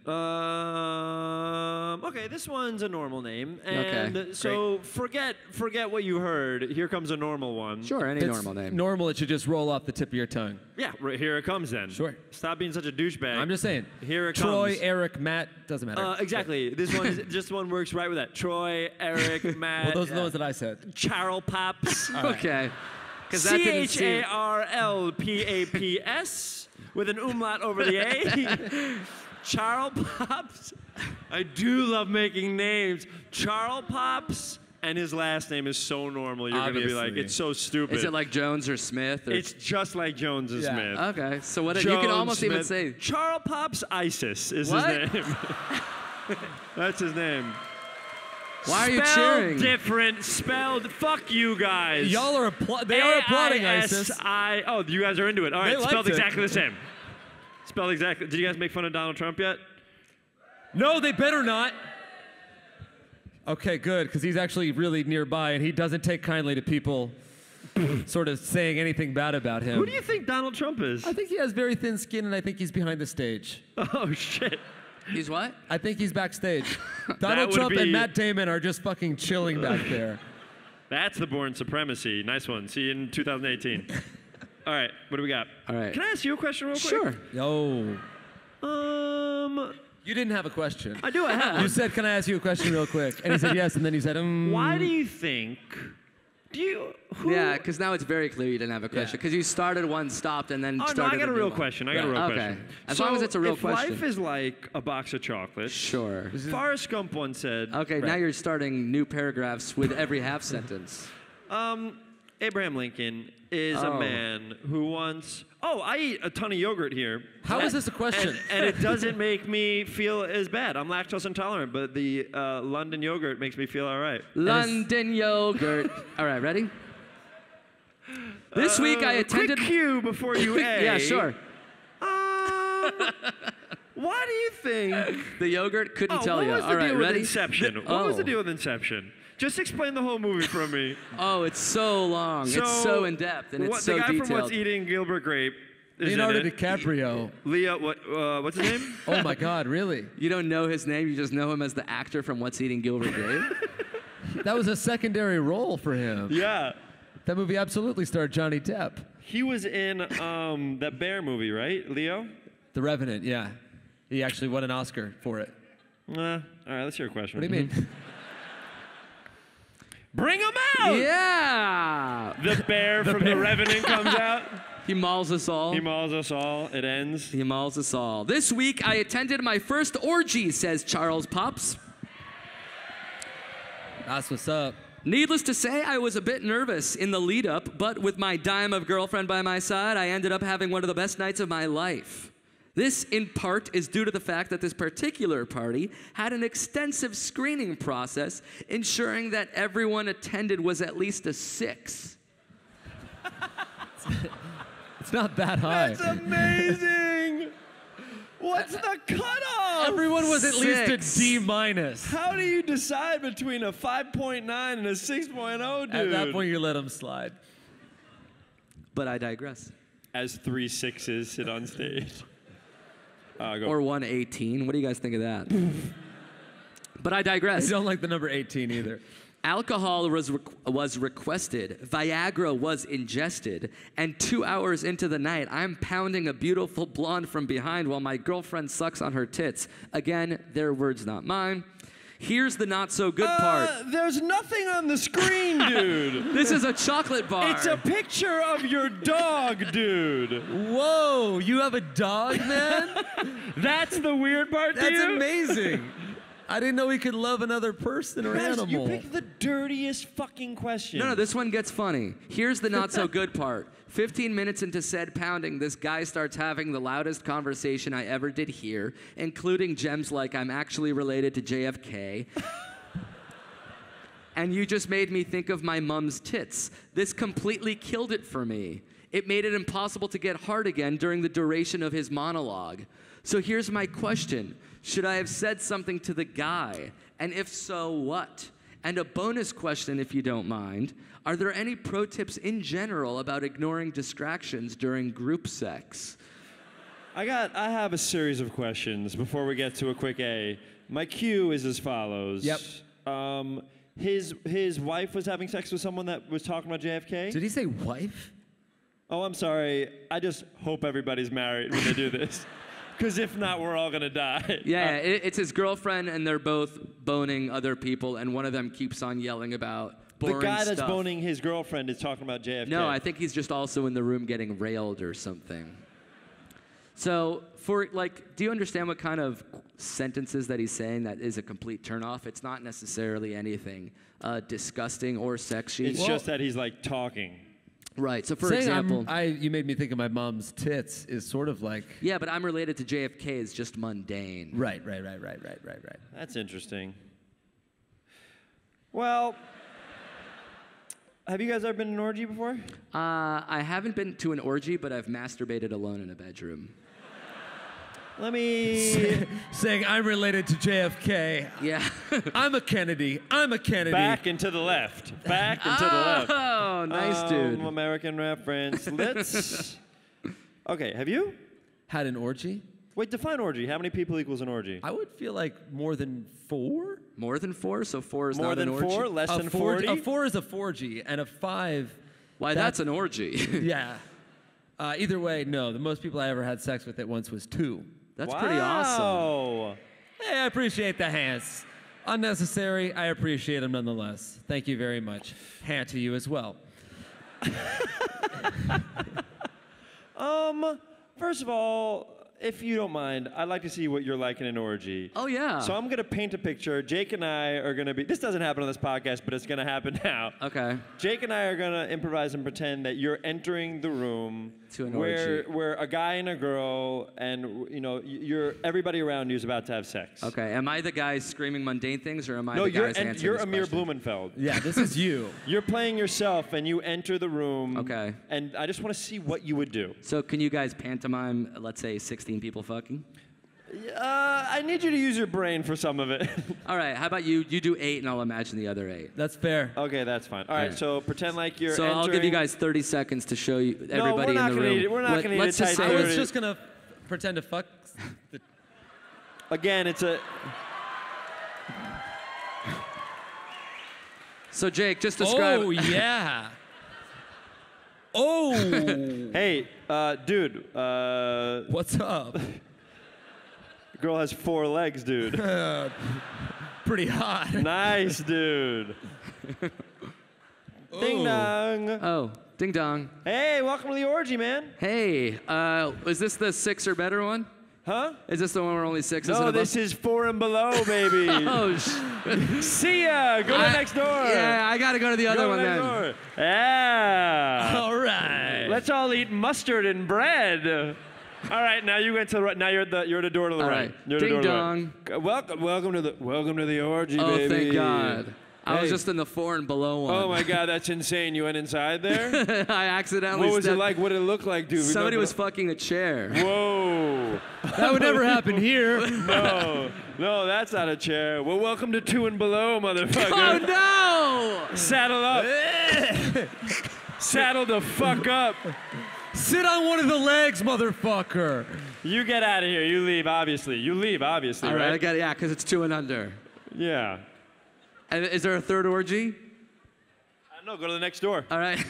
Um. Okay, this one's a normal name, and Okay, so forget forget what you heard. Here comes a normal one. Sure, any It's normal name. Normal, it should just roll off the tip of your tongue. Yeah. Right, here it comes then. Sure. Stop being such a douchebag. I'm just saying. Here it Troy, comes. Eric, Matt, doesn't matter. Uh, exactly. This one, is, just one works right with that. Troy, Eric, Matt. well, those are the ones that I said. Charl Pops. Okay. Because that C didn't H seem. A R L P A P S with an umlaut over the A. Charl Pops. I do love making names. Charl Pops and his last name is so normal, you're going to be like, Obviously. it's so stupid. Is it like Jones or Smith? Or... It's just like Jones and Yeah. Smith. Okay, so what? You Jones, can almost Smith. even say. Charles Pops Isis is What? his name. That's his name. Why are you Spelled cheering? different, spelled, fuck you guys. Y'all are appla- they are applauding ISIS. A I S I Oh, you guys are into it. All right, They spelled liked it. exactly the same. Spelled exactly. Did you guys make fun of Donald Trump yet? No, they better not. Okay, good, because he's actually really nearby, and he doesn't take kindly to people sort of saying anything bad about him. Who do you think Donald Trump is? I think he has very thin skin, and I think he's behind the stage. Oh, shit. He's what? I think he's backstage. That Donald would Trump be- and Matt Damon are just fucking chilling back there. That's the Born Supremacy. Nice one. See you in two thousand eighteen. All right, what do we got? All right. Can I ask you a question real quick? Sure. Yo. Um, You didn't have a question. I do. I have. You said, can I ask you a question real quick? And he said yes, and then you said, um. Why do you think? Do you? Who, Yeah, because now it's very clear you didn't have a question. Because you started one, stopped, and then Oh no, started I got a new real one. question. I got a real Okay. question. As So long as it's a real if question. life is like a box of chocolates, Sure. Forrest Gump once said, Okay, now you're starting new paragraphs with every half sentence. um, Abraham Lincoln is a Oh. man who once. Oh, I eat a ton of yogurt here. How is this a question? And, and it doesn't make me feel as bad. I'm lactose intolerant, but the uh, London yogurt makes me feel all right. London yogurt. All right, ready? This week I Uh, attended. Quick cue before you A. Yeah, sure. Um, why do you think? The yogurt couldn't Oh, tell what you. was the All right, deal ready? with Inception? The- what was the oh. deal with Inception? Just explain the whole movie for me. Oh, it's so long. it's so in depth and it's what, so the guy detailed. from What's Eating Gilbert Grape is Leonardo in it. DiCaprio. Leo, what? Uh, what's his name? Oh my God, really? You don't know his name. You just know him as the actor from What's Eating Gilbert Grape. That was a secondary role for him. Yeah, That movie absolutely starred Johnny Depp. he was in um, that bear movie, right? Leo. The Revenant, yeah. He actually won an Oscar for it. Uh, all right, let's hear a question. What do you mean? Bring him out! Yeah. The bear from The Revenant comes out. He mauls us all. He mauls us all. It ends. He mauls us all. This week I attended my first orgy, says Charles Pops. That's what's up. Needless to say, I was a bit nervous in the lead up, but with my dime of girlfriend by my side, I ended up having one of the best nights of my life. This, in part, is due to the fact that this particular party had an extensive screening process, ensuring that everyone attended was at least a six. It's not that high. That's amazing. What's the cutoff? Everyone was at least Six. a D minus. How do you decide between a five point nine and a six point oh, dude? At that point, you let them slide. But I digress. As three sixes sit on stage. Uh, go. Or one eighteen. What do you guys think of that? But I I digress. don't like the number eighteen either. Alcohol was, requ- was requested, Viagra was ingested, and two hours into the night, I'm pounding a beautiful blonde from behind while my girlfriend sucks on her tits. Again, their words, not mine. Here's the not so good part. Uh, there's nothing on the screen, dude. This is a chocolate bar. It's a picture of your dog, dude. Whoa, you have a dog, man? That's the weird part to That's you? amazing. I didn't know he could love another person or Guys, you animal. picked the dirtiest fucking question. No, no, this one gets funny. Here's the not so good part. fifteen minutes into said pounding, this guy starts having the loudest conversation I ever did hear, including gems like I'm actually related to J F K. And you just made me think of my mom's tits. This completely killed it for me. It made it impossible to get hard again during the duration of his monologue. So here's my question. Should I have said something to the guy? And if so, what? And a bonus question, if you don't mind. Are there any pro tips in general about ignoring distractions during group sex? I got. I have a series of questions before we get to a quick A. My cue is as follows. Yep. Um, his his wife was having sex with someone that was talking about J F K. Did he say wife? Oh, I'm sorry. I just hope everybody's married when they do this. Because if not, we're all going to die. Yeah, it, it's his girlfriend, and they're both boning other people, and one of them keeps on yelling about boring The guy that's stuff. boning his girlfriend is talking about J F K. No, I think he's just also in the room getting railed or something. So, for like, do you understand what kind of sentences that he's saying that is a complete turnoff? It's not necessarily anything uh, disgusting or sexy. It's just that he's like talking. Right. So, for Saying example, I'm, I, you made me think of my mom's tits is sort of like. yeah, but I'm related to J F K is just mundane. Right, right, right, right, right, right, right. That's interesting. Well, have you guys ever been in an orgy before? Uh, I haven't been to an orgy, but I've masturbated alone in a bedroom. Let me... Saying I'm related to J F K. Yeah. I'm a Kennedy. I'm a Kennedy. Back and to the left. Back and to the left. Oh, nice, um, dude. American reference. Let's... Okay, have you? Had an orgy? Wait, define orgy. How many people equals an orgy? I would feel like more than four. More than four? So four is More not than an orgy? four? Less A than four, forty? a four is a four G, and a five. Why, that's, an orgy. Yeah. Uh, either way, no. The most people I ever had sex with at once was two. That's wow. pretty awesome. Wow. Hey, I appreciate the hands. Unnecessary. I appreciate them nonetheless. Thank you very much. Hand to you as well. Um, first of all, if you don't mind, I'd like to see what you're like in an orgy. Oh, yeah. So I'm going to paint a picture. Jake and I are going to be... This doesn't happen on this podcast, but it's going to happen now. Okay. Jake and I are going to improvise and pretend that you're entering the room To an where, orgy. where a guy and a girl and, you know, you're everybody around you is about to have sex. Okay. Am I the guy screaming mundane things, or am I No, the you're, guy en- answering you're this Amir question? Blumenfeld. Yeah, this is you. You're playing yourself, and you enter the room. Okay. And I just want to see what you would do. So can you guys pantomime, let's say, sixteen people fucking? Uh, I need you to use your brain for some of it. All right. How about you? You do eight, and I'll imagine the other eight. That's fair. Okay, that's fine. All right, Yeah. so pretend like you're So entering... I'll give you guys thirty seconds to show you everybody we're not in the gonna room. need it. We're not Let- gonna need let's a just tight say I thirty. was just gonna pretend to fuck. The Again, it's a... So Jake, just describe. oh yeah. Oh. Hey, uh, dude, uh, What's up? girl has four legs, dude. Pretty hot. Nice, dude. Ding dong. Oh, ding dong. Hey, welcome to the orgy, man. Hey, uh, is this the six or better one? Huh? Is this the one where only six is No, and this above? is four and below, baby. Oh, sh- See ya. Go to I- next door. Yeah, I gotta go to the Go other to one next then. door. Yeah. All right. Let's all eat mustard and bread. All right, now you went to the right. Now you're at the you're at the door to the All right. right. You're at the Ding door to the dong. right. Welcome, welcome to the welcome to the orgy, Oh, baby. thank God. I was Hey. just in the four and below one. Oh my God, that's insane. You went inside there. I accidentally What was it stepped- like? What did it look like, dude? We've Somebody never was fucking a chair. been- Whoa. That would never happen here. No, no, that's not a chair. Well, welcome to two and below, motherfucker. Oh no! Saddle up. Saddle the fuck up. Sit on one of the legs, motherfucker. You get out of here. You leave, obviously. You leave, obviously, All right? right, I got it. Yeah, because it's two and under. Yeah. And is there a third orgy? I don't know. Go to the next door. All right.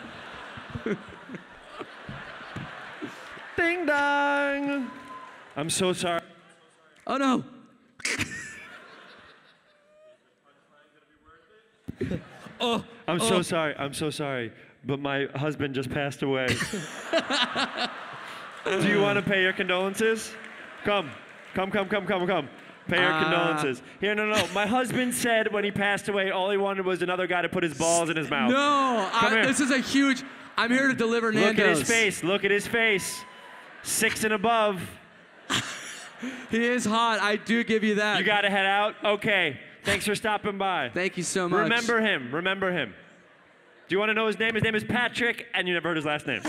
Ding dong. I'm so sorry. Oh no! Oh, I'm so sorry. I'm so sorry. But my husband just passed away. Do you want to pay your condolences? Come. Come, come, come, come, come. Pay your Uh, condolences. Here, no, no. My husband said when he passed away, all he wanted was another guy to put his balls in his mouth. No! Come I, here. this is a huge. I'm here to deliver Nando's. Look at his face. Look at his face. Six and above. He is hot. I do give you that. You got to head out? Okay. Thanks for stopping by. Thank you so much. Remember him. Remember him. Do you want to know his name? His name is Patrick, and you never heard his last name.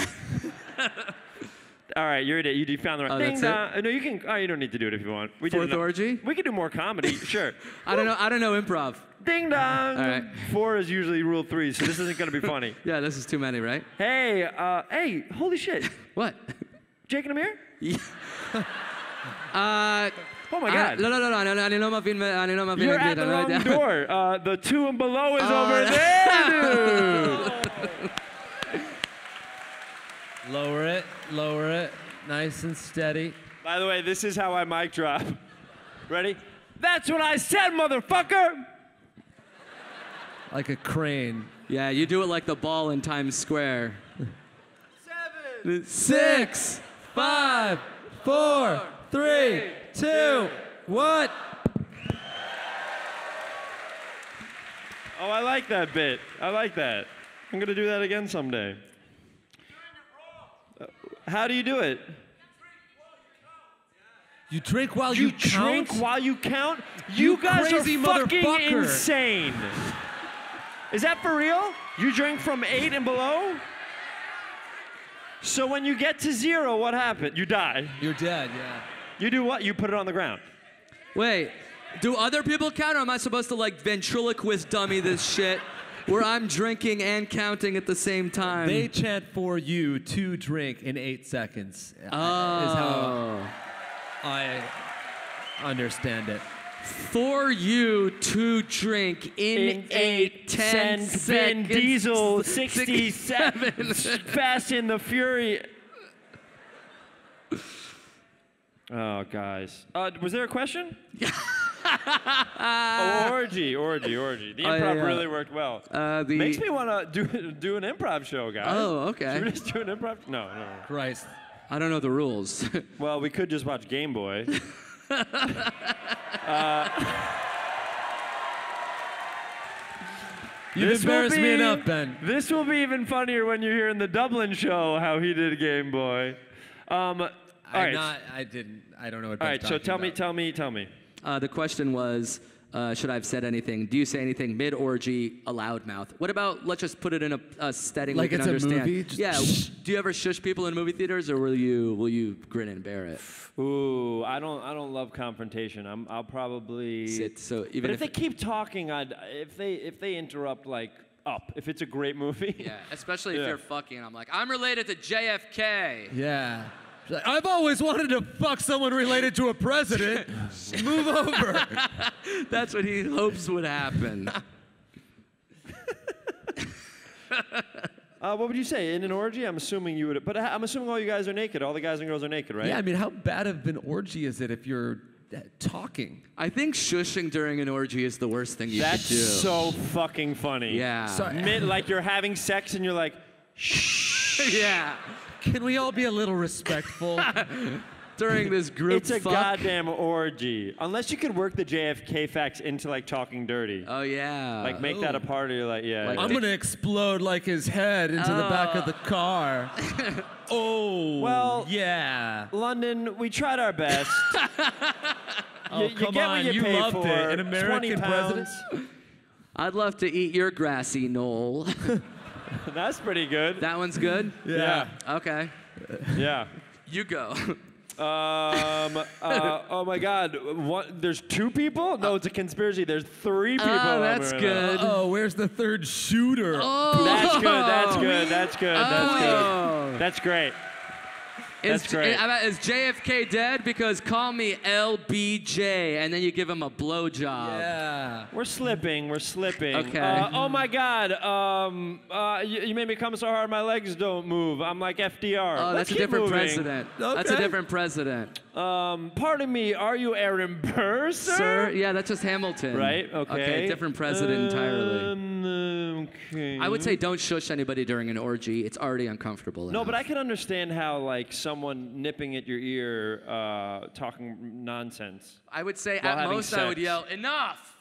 All right, you're it. You, you found the right. Oh, Ding that's it? dong. No, you can. Oh, you don't need to do it if you want. We did Fourth enough. orgy? We could do more comedy. Sure. I don't know. I don't know improv. Ding dong. All right. Four is usually rule three, so this isn't going to be funny. Yeah, this is too many, right? Hey, uh, hey, holy shit. What? Jake and Amir? Uh. Oh my I- God. No, no, no, no, no, no, I know my film. I know my film. You're at the wrong door. Uh, the two and below is Oh, over no. there, dude. lower it, lower it. Nice and steady. By the way, this is how I mic drop. Ready? That's what I said, motherfucker! Like a crane. Yeah, you do it like the ball in Times Square. Seven, Six, five, four, three, two, one. Oh, I like that bit. I like that. I'm gonna do that again someday. Uh, how do you do it? You drink while You, you, count? drink while you count? You, You guys crazy are fucking motherfucker. insane. Is that for real? You drink from eight and below? So when you get to zero, what happened? You die. You're dead, yeah. You do what? You put it on the ground. Wait, do other people count, or am I supposed to like ventriloquist dummy this shit where I'm drinking and counting at the same time? They chant for you to drink in eight seconds. Oh. Is how I understand it. For you to drink in, In eight, ten Vin seconds. Diesel, sixty-seven, sixty-seven. Fast and the Fury. Oh, guys. Uh, was there a question? oh, orgy, orgy, orgy. The Oh, improv yeah, yeah. really worked well. Uh, the Makes me want to do do an improv show, guys. Oh, okay. Should we just do an improv? No, no, no. Christ. I don't know the rules. Well, we could just watch Game Boy. You've This will embarrassed me be- enough, Ben. This will be even funnier when you hear in the Dublin show how he did Game Boy. Um, all I'm right. not, I didn't, I don't know what all Ben's right. So talking tell me, about. tell me, tell me. Uh, the question was, uh, should I have said anything? Do you say anything mid-orgy, a loud mouth? What about, let's just put it in a, a setting Like we can it's a understand. movie? Just Yeah. shh. Do you ever shush people in movie theaters, or will you will you grin and bear it? Ooh, I don't, I don't love confrontation. I'm, I'll probably. Sit, so But even if, they keep talking, I'd, if they, if they interrupt like Up, if it's a great movie. yeah, especially if Yeah. you're fucking, and I'm like, I'm related to J F K. Yeah. She's like, I've always wanted to fuck someone related to a president. Move over. That's what he hopes would happen. Uh, what would you say in an orgy? I'm assuming you would, but I- I'm assuming all you guys are naked. All the guys and girls are naked, right? Yeah, I mean, how bad of an orgy is it if you're uh, talking? I think shushing during an orgy is the worst thing you That's could do. so fucking funny. Yeah. Sorry. Mid, like you're having sex and you're like, yeah. Can we all be a little respectful? During this group it's a fuck. goddamn orgy. Unless you could work the J F K facts into like talking dirty. Oh yeah. like make that a part of your like, yeah. Like- yeah. I'm gonna explode like his head into the back of the car. Oh. Well- Yeah. London, we tried our best. Oh, you, you come get on. what you, You pay loved for. it. An twenty American pounds. president. I'd love to eat your grassy knoll. That's pretty good. That one's good? yeah. Okay. Yeah. You go. Um, uh, oh my God! What, there's two people? No, it's a conspiracy. There's three people. Oh, that that's were in good. Oh, where's the third shooter? Oh. That's good. That's good. That's good. That's Oh. good. That's great. Is, That's great. Is, I- is J F K dead? Because call me L B J, and then you give him a blowjob. Yeah. We're slipping. We're slipping. Okay. Uh, oh my God! Um, uh, you, you made me come so hard, my legs don't move. I'm like F D R. Oh, Let's that's a keep different moving. president. That's a Okay. different president. Um, pardon me. Are you Aaron Burr, sir? Sir? Yeah, that's just Hamilton. Right. Okay. Okay, different president entirely. Um, okay. I would say don't shush anybody during an orgy. It's already uncomfortable No, enough. but I can understand how like someone nipping at your ear, uh, talking nonsense. I would say While at having most I would sex. yell, enough!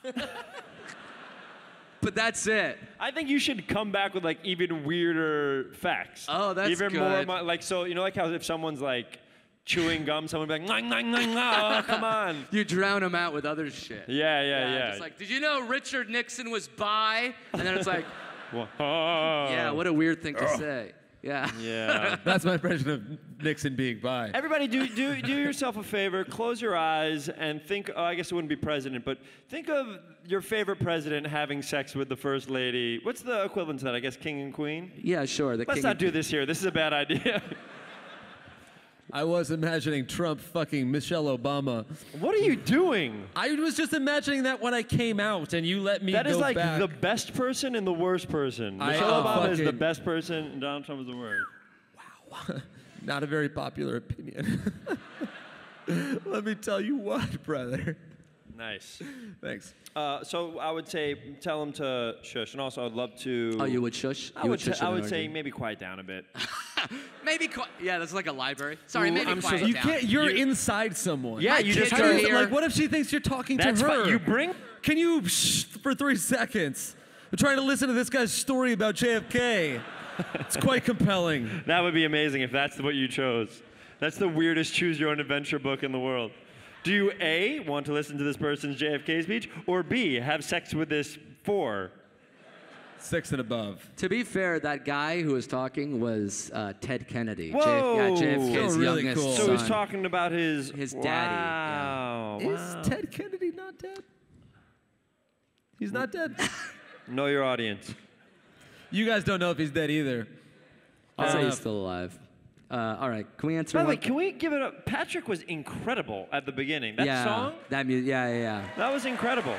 But that's it. I think you should come back with like even weirder facts. Oh, that's even more good. mo- like so. You know, like how if someone's like chewing gum, someone would be like, "Nang, nang, nang, nang, oh, come on." You drown them out with other shit. Yeah, yeah, yeah. Just like, did you know Richard Nixon was bi? And then it's like, Whoa. yeah, what a weird thing to say. Yeah. Yeah. That's my impression of Nixon being bi. Everybody, do, do, do yourself a favor. Close your eyes and think, oh, I guess it wouldn't be president, but think of your favorite president having sex with the first lady. What's the equivalent to that? I guess king and queen? Yeah, sure. The Let's king not do this here. This is a bad idea. I was imagining Trump fucking Michelle Obama. What are you doing? I was just imagining that when I came out and you let me That go is like back. the best person and the worst person. I, Michelle uh, Obama is the fucking- best person, and Donald Trump is the worst. Not a very popular opinion. Let me tell you what, brother. Nice. Thanks. Uh, so I would say tell him to shush, and also I'd love to. Oh, you would shush? I You would, shush t- I in an would say orgy. maybe quiet down a bit. Maybe, qui- yeah, that's like a library. Sorry, Ooh, maybe I'm quiet sure you down. can't. You're inside someone. Yeah, I you just can't heard go How do you- here. like, what if she thinks you're talking That's to her? fine. You bring. Can you shh for three seconds? I'm trying to listen to this guy's story about J F K. It's quite compelling. That would be amazing if that's what you chose. That's the weirdest choose your own adventure book in the world. Do you A, want to listen to this person's J F K speech, or B, have sex with this four? Six and above. To be fair, that guy who was talking was uh, Ted Kennedy. Whoa. J F- yeah, J F K's Oh, really youngest cool. So son. he's talking about his His daddy, yeah. Wow. Is wow. Ted Kennedy not dead? He's not dead. Know your audience. You guys don't know if he's dead either. I'll say Fair he's enough. still alive. Uh, all right, can we answer By the way, one? can we give it up? Patrick was incredible at the beginning. That yeah, song, That mu- yeah, yeah, yeah. that was incredible.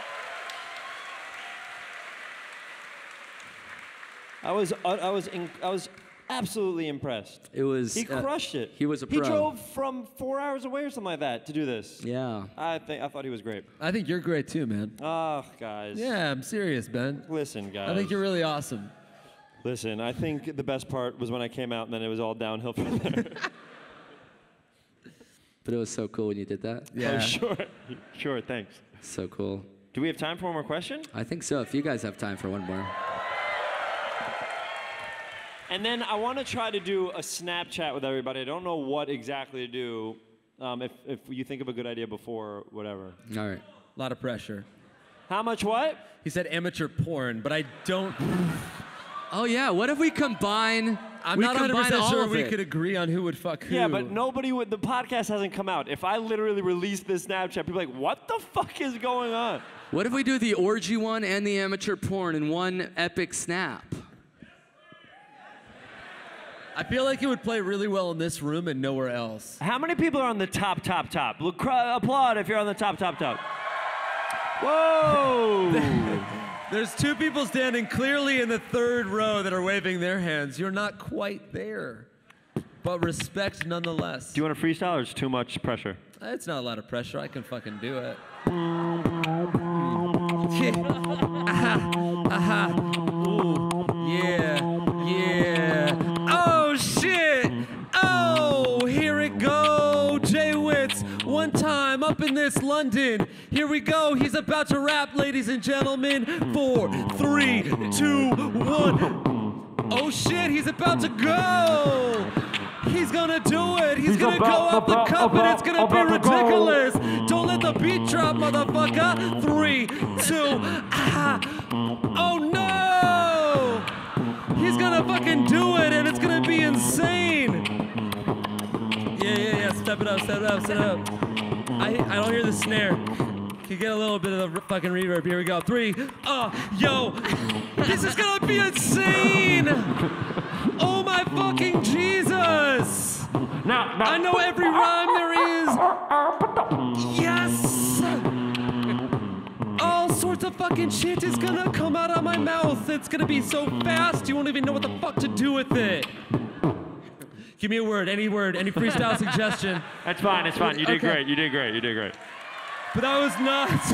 I was, I was, in, I was absolutely impressed. It was. He uh, crushed it. He was a He pro. drove from four hours away or something like that to do this. Yeah. I think I thought he was great. I think you're great too, man. Oh, guys. Yeah, I'm serious, Ben. Listen, guys. I think you're really awesome. Listen, I think the best part was when I came out and then it was all downhill from there. But it was so cool when you did that. Yeah. Oh, sure. Sure, thanks. So cool. Do we have time for one more question? I think so. If you guys have time for one more. And then I want to try to do a Snapchat with everybody. I don't know what exactly to do. Um, if, if you think of a good idea before, whatever. All right. A lot of pressure. How much what? He said amateur porn, but I don't. Oh yeah. What if we combine? I'm we not one hundred combine percent all sure of we it? could agree on who would fuck who. Yeah, but nobody would. The podcast hasn't come out. If I literally release this Snapchat, people are like, what the fuck is going on? What if we do the orgy one and the amateur porn in one epic snap? I feel like it would play really well in this room and nowhere else. How many people are on the top, top, top? Look, cr- applaud if you're on the top, top, top. Whoa! There's two people standing clearly in the third row that are waving their hands. You're not quite there, but respect nonetheless. Do you want to freestyle or is it too much pressure? It's not a lot of pressure. I can fucking do it. Aha, aha. Ooh, yeah, yeah. Oh shit! Oh, here it go. Jay Witz, one time up in this London. Here we go. He's about to rap, ladies and gentlemen. Four, three, two, one. Oh shit! He's about to go. He's gonna do it. He's, He's gonna go up the cup and it's gonna be ridiculous. Don't let the beat drop, motherfucker. Three, two, ah. Oh no! He's gonna fucking do it and it's gonna be insane. Yeah, yeah, yeah. Step it up, step it up, step it up. I, I don't hear the snare. Can you get a little bit of the fucking reverb? Here we go. Three. Oh, yo. This is gonna be insane. Oh my fucking Jesus! Now, now. I know every rhyme there is. Yes! All sorts of fucking shit is gonna come out of my mouth. It's gonna be so fast you won't even know what the fuck to do with it. Give me a word, any word, any freestyle suggestion. That's fine, it's fine. You did Okay. great, you did great, you did great. But that was nuts.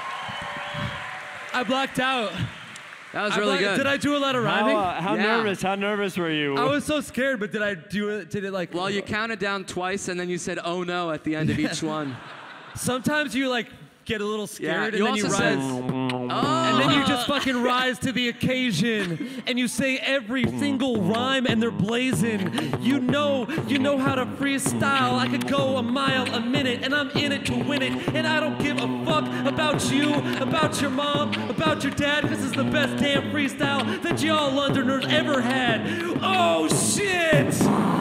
I blacked out. That was I really blacked- good. Did I do a lot of How, rhyming? uh, how Yeah. nervous, how nervous were you? I was so scared, but did I do it? Did it like? Well, you counted down twice and then you said, "Oh no" at the end of each one. Sometimes you like get a little scared you and then you also said- rise. Oh. And then you just fucking rise to the occasion and you say every single rhyme and they're blazing. You know, you know how to freestyle. I could go a mile a minute and I'm in it to win it. And I don't give a fuck about you, about your mom, about your dad. This is the best damn freestyle that y'all Londoners ever had. Oh shit!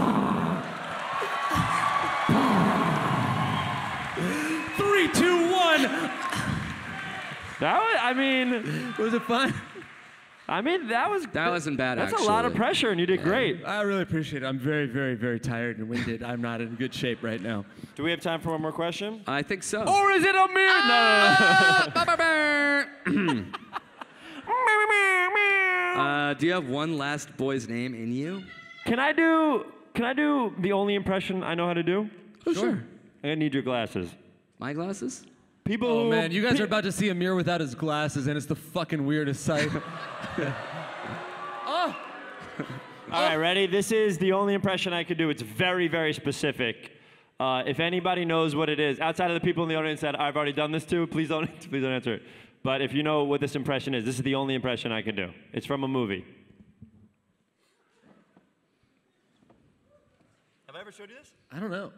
Three, two, one. That was, I mean, Was it fun? I mean, that was. That wasn't bad, That's a lot of actually. pressure, and you did great. I really appreciate it. I'm very, very, very tired and winded. I'm not in good shape right now. Do we have time for one more question? I think so. Or is it a mirror? No. Uh, do you have one last boy's name in you? Can I do? Can I do the only impression I know how to do? Oh, sure. I need your glasses. My glasses? People. Oh who, man, you guys pe- are about to see Amir without his glasses, and it's the fucking weirdest sight. Oh! All right, ready? This is the only impression I could do. It's very, very specific. Uh, if anybody knows what it is, outside of the people in the audience that I've already done this to, please don't, please don't answer it. But if you know what this impression is, this is the only impression I can do. It's from a movie. Have I ever showed you this? I don't know.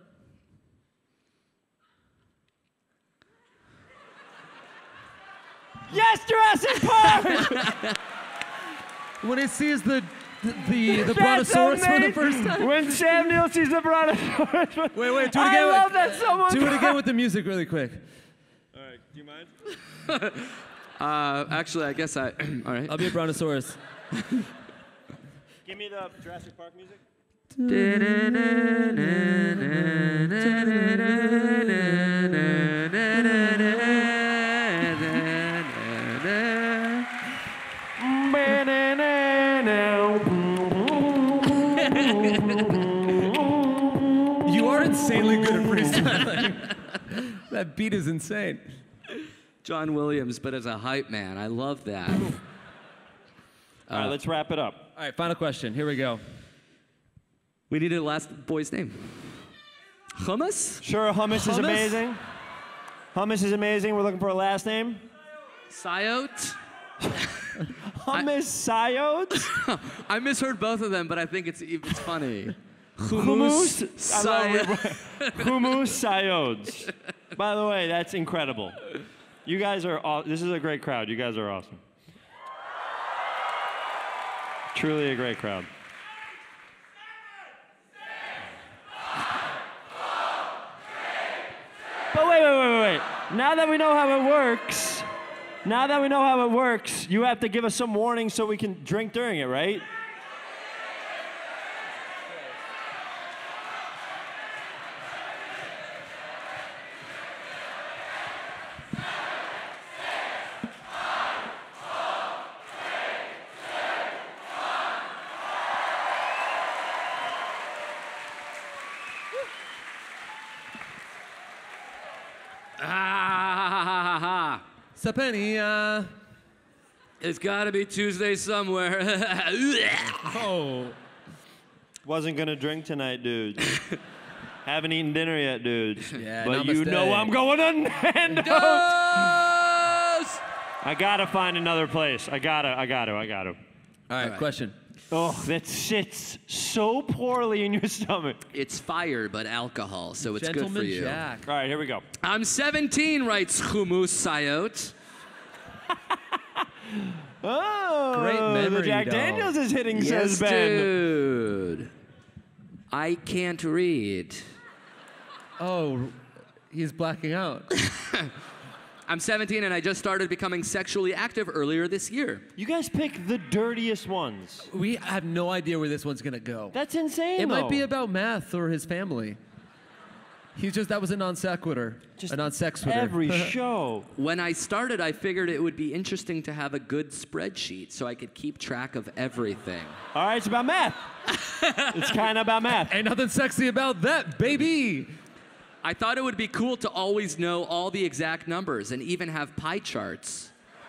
Yes, Jurassic Park! When he sees the the, the, the brontosaurus for the first time. When Sam Neill sees the brontosaurus. Wait, wait, do it I again. love with, that someone. Do it again with the music really quick. All right, do you mind? Uh, actually, I guess I. All right. I'll be a brontosaurus. Give me the Jurassic Park music. You are insanely good at freestyling. That beat is insane. John Williams, but as a hype man. I love that. All right, let's wrap it up. All right, final question. Here we go. We needed a last boy's name. Hummus? Sure, hummus, is Hummus? amazing. Hummus is amazing. We're looking for a last name. Sayot? Hummus Sayod? I misheard both of them, but I think it's it's funny. Hummus Sayot. Hummus Sayods. By the way, that's incredible. You guys are aw- this is a great crowd. You guys are awesome. Truly a great crowd. But wait, wait, wait, wait, wait. Now that we know how it works, now that we know how it works, you have to give us some warning so we can drink during it, right? Ah, Sapenia. it's got to be Tuesday somewhere. Oh. Wasn't gonna drink tonight, dude. Haven't eaten dinner yet, dude. Yeah, but you namaste. know I'm going to Nando's. Yes! I gotta find another place. I gotta, I gotta, I gotta. All right, right. question. Oh, that sits so poorly in your stomach. It's fire, but alcohol, so it's Gentleman good for you. Jack. All right, here we go. I'm seventeen, writes Hummus Sayot. Oh, Great the memory, Jack though. Daniels is hitting, Yes, says Ben. dude. I can't read. Oh, he's blacking out. I'm seventeen and I just started becoming sexually active earlier this year. You guys pick the dirtiest ones. We have no idea where this one's gonna go. That's insane, It might be though. about math or his family. He's just, that was a non sequitur. Just a non sequitur. every show. When I started, I figured it would be interesting to have a good spreadsheet so I could keep track of everything. All right, it's about math. It's kind of about math. Ain't nothing sexy about that, baby. I thought it would be cool to always know all the exact numbers and even have pie charts.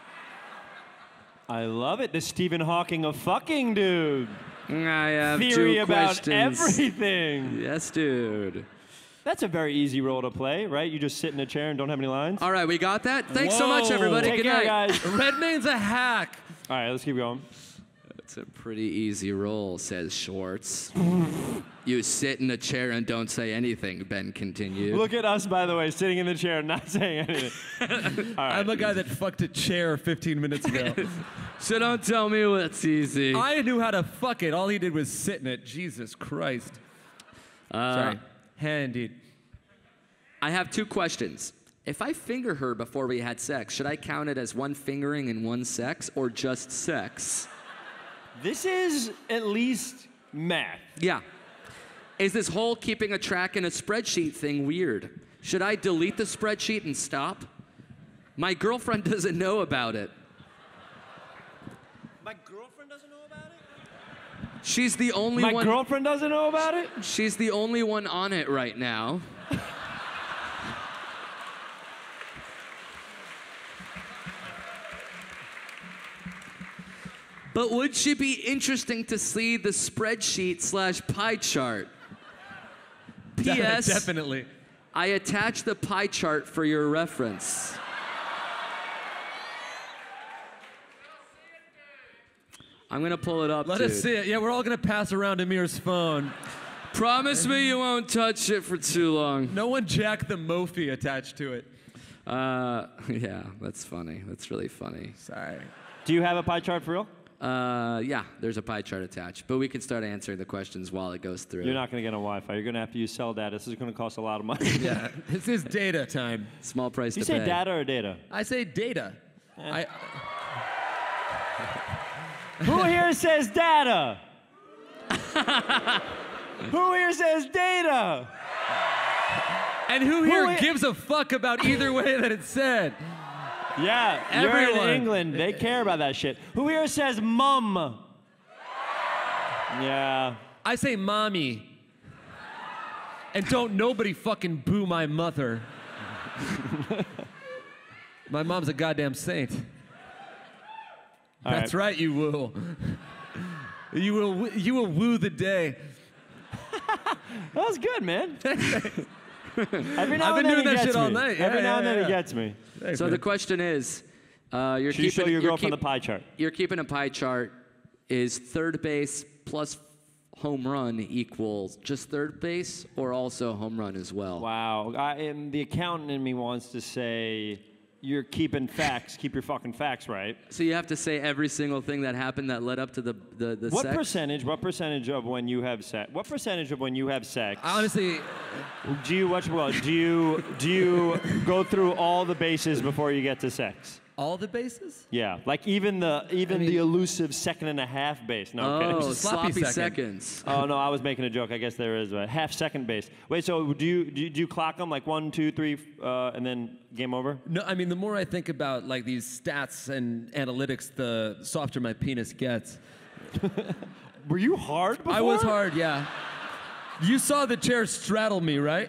I love it. The Stephen Hawking of fucking, dude. I have Theory two about questions. everything. Yes, dude. That's a very easy role to play, right? You just sit in a chair and don't have any lines. All right, we got that? Thanks so much, Whoa. everybody. Take Good care, night. guys. Redmayne's a hack. All right, let's keep going. It's a pretty easy role, says Schwartz. You sit in a chair and don't say anything, Ben continued. Look at us, by the way, sitting in the chair and not saying anything. All right. I'm a guy that fucked a chair fifteen minutes ago. So don't tell me what's easy. I knew how to fuck it. All he did was sit in it. Jesus Christ. Uh, Sorry. Handy. I have two questions. If I finger her before we had sex, should I count it as one fingering and one sex, or just sex? This is at least math. Yeah. Is this whole keeping a track in a spreadsheet thing weird? Should I delete the spreadsheet and stop? My girlfriend doesn't know about it. My girlfriend doesn't know about it? She's the only My one. girlfriend doesn't know about it? She's the only one on it right now. But would she be interesting to see the spreadsheet slash pie chart? P S. Definitely. I attached the pie chart for your reference. I'm gonna pull it up, Let dude. us see it. Yeah, we're all gonna pass around Amir's phone. Promise me you won't touch it for too long. No one jacked the Mophie attached to it. Uh, yeah, that's funny. That's really funny. Sorry. Do you have a pie chart for real? Uh, yeah, there's a pie chart attached, but we can start answering the questions while it goes through. You're not going to get on Wi-Fi. You're going to have to use cell data. This is going to cost a lot of money. Yeah, this is data time. Small price Do you to say pay. data or data? I say data. I, Who here says data? Who here says data? and who here Who i- gives a fuck about either way that it's said? Yeah, Everyone. you're in England. They care about that shit. Who here says mum? Yeah. I say mommy. And don't nobody fucking boo my mother. My mom's a goddamn saint. All That's right, you will. You will, w- you will woo the day. That was good, man. Every now I've and been then doing he that gets shit me. all night. Every Yeah, now and yeah, then yeah. he gets me. Thanks, So man. the question is, uh, you're Should you keeping show your you're girlfriend keep- the pie chart? You're keeping a pie chart. Is third base plus home run equals just third base, or also home run as well? Wow. I am, the accountant in me wants to say, you're keeping facts. Keep your fucking facts right. So you have to say every single thing that happened that led up to the the, the What sex? percentage? What percentage of when you have sex? What percentage of when you have sex? Honestly, Do you watch well? Do you do you go through all the bases before you get to sex? all the bases? Yeah, like even the even I mean- the elusive second and a half base. No, I'm kidding. Oh, Just sloppy sloppy second. seconds. Oh no, I was making a joke. I guess there is a half second base. Wait, so do you do you, do you clock them like one, two, three, uh, and then game over? No, I mean, the more I think about like these stats and analytics, the softer my penis gets. Were you hard before? I was hard, yeah. You saw the chair straddle me, right?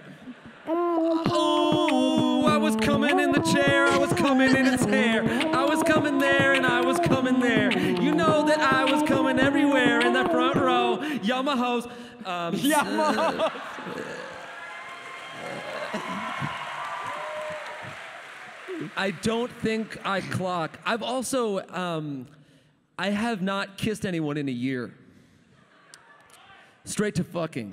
Oh, I was coming in the chair, I was coming in its hair. I was coming there and I was coming there. You know that I was coming everywhere in the front row. Yamahos. Um, Yeah. I don't think I clock. I've also, um, I have not kissed anyone in a year. Straight to fucking.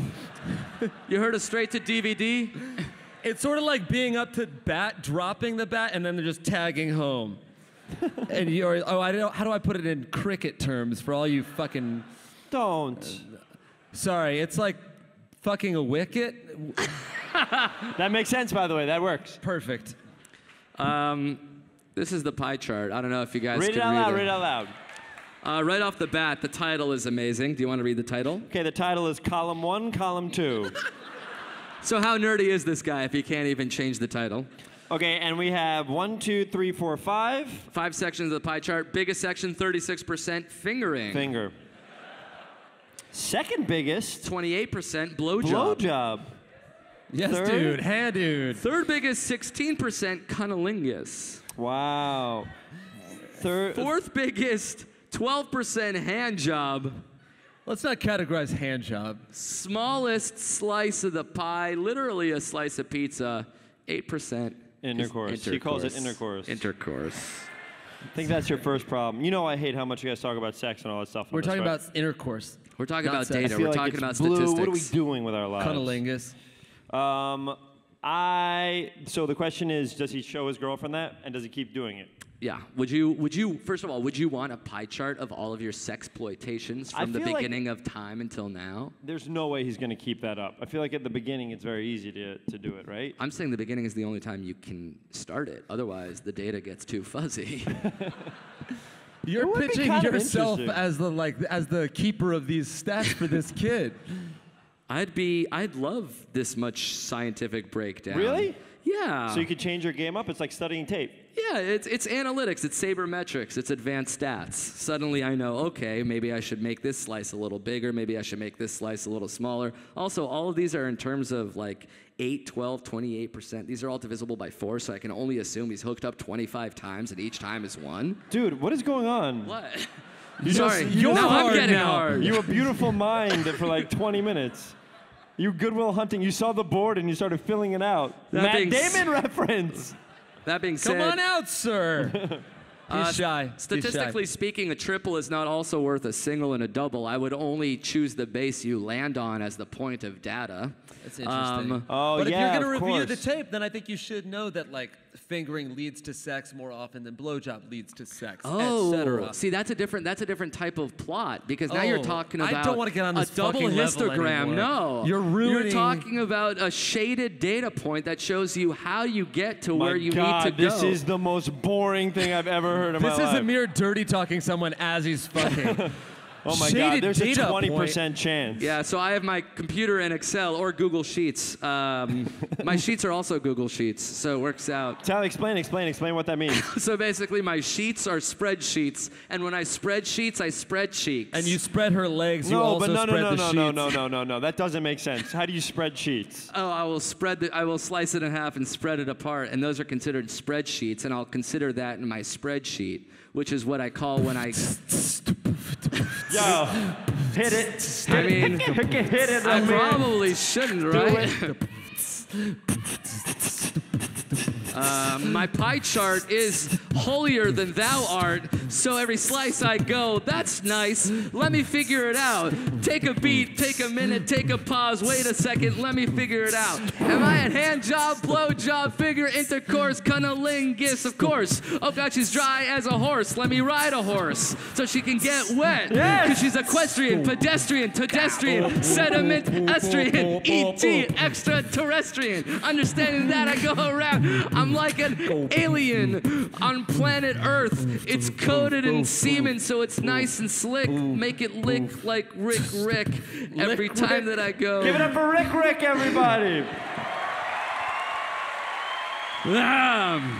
You heard a straight to D V D? It's sort of like being up to bat, dropping the bat, and then they're just tagging home. And you're, oh, I don't, how do I put it in cricket terms for all you fucking, Don't. sorry, it's like fucking a wicket? That makes sense, by the way. That works. Perfect. Um, this is the pie chart. I don't know if you guys Read can it out read loud. it. Read it out loud. Uh, right off the bat, the title is amazing. Do you want to read the title? Okay, the title is column one, column two. So how nerdy is this guy if he can't even change the title? Okay, and we have one, two, three, four, five. Five sections of the pie chart. Biggest section, thirty-six percent fingering. Finger. Second biggest, twenty-eight percent blowjob. blowjob. Yes, Third? dude, hand dude. Third biggest, sixteen percent cunnilingus. Wow. Third. Fourth biggest, twelve percent hand job. Let's not categorize hand job. Smallest slice of the pie, literally a slice of pizza, eight percent. is Intercourse. He calls it intercourse. Intercourse. I think that's your first problem. You know I hate how much you guys talk about sex and all that stuff. on We're this, talking right? about intercourse. We're talking Not about sex. I data. feel We're like talking it's about blue. statistics. What are we doing with our lives? Cunnilingus. Um, I. So the question is, does he show his girlfriend that, and does he keep doing it? Yeah. Would you, would you, first of all, would you want a pie chart of all of your sexploitations I from the feel like- beginning of time until now? There's no way he's going to keep that up. I feel like at the beginning it's very easy to, to do it, right? I'm saying the beginning is the only time you can start it. Otherwise, the data gets too fuzzy. You're It would be pitching kind of yourself interesting. as the like as the keeper of these stats for this kid. I'd be, I'd love this much scientific breakdown. Really? Yeah. So you could change your game up? It's like studying tape. Yeah, it's, it's analytics, it's sabermetrics, it's advanced stats. Suddenly I know, okay, maybe I should make this slice a little bigger, maybe I should make this slice a little smaller. Also, all of these are in terms of like eight, twelve, twenty-eight percent. These are all divisible by four, so I can only assume he's hooked up twenty-five times and each time is one. Dude, what is going on? What? You Sorry, just, you now just- I'm getting now. hard. You a beautiful mind for like twenty minutes. You Goodwill Hunting. You saw the board and you started filling it out. That Matt being s- Damon reference. That being said, Come on out, sir. He's Uh, shy. statistically He's shy. speaking, a triple is not also worth a single and a double. I would only choose the base you land on as the point of data. That's interesting. Um, Oh, but yeah, if you're of gonna review the course. tape, then I think you should know that like fingering leads to sex more often than blowjob leads to sex, Oh, et cetera. see, that's a different that's a different type of plot because now you're Oh, talking I about don't wanna get on a this double fucking level histogram. anymore. No, You're ruining- You're talking about a shaded data point that shows you how you get to My where you God, need to go. this is the most boring thing I've ever heard in This my is life. Amir dirty talking someone as he's fucking. Oh my Shaded God, there's a data twenty percent point. chance. Yeah, so I have my computer in Excel or Google Sheets. Um, my sheets are also Google Sheets, so it works out. Tell, explain, explain, explain what that means. So basically, my sheets are spreadsheets, and when I spread sheets, I spread cheeks. And you spread her legs. You no, also but no, no, spread no, the no, sheets. no, no, no, no, no. That doesn't make sense. How do you spread sheets? Oh, I will spread the, I will slice it in half and spread it apart, and those are considered spreadsheets, and I'll consider that in my spreadsheet, which is what I call when I. Yo, hit it. I mean, hit it, I Amir. probably shouldn't, right? Uh, my pie chart is holier than thou art, so every slice I go, that's nice, let me figure it out. Take a beat, take a minute, take a pause, wait a second, let me figure it out. Am I a hand job, blow job, figure, intercourse, cunnilingus, of course. Oh God, she's dry as a horse, let me ride a horse, so she can get wet. Yes! Cause she's equestrian, pedestrian, pedestrian, sediment, estrian, E T, extraterrestrian. Understanding that I go around, I'm like an alien on planet Earth. It's coated in semen, so it's nice and slick. Make it lick like Rick Rick every time that I go. Give it up for Rick Rick, everybody. Um,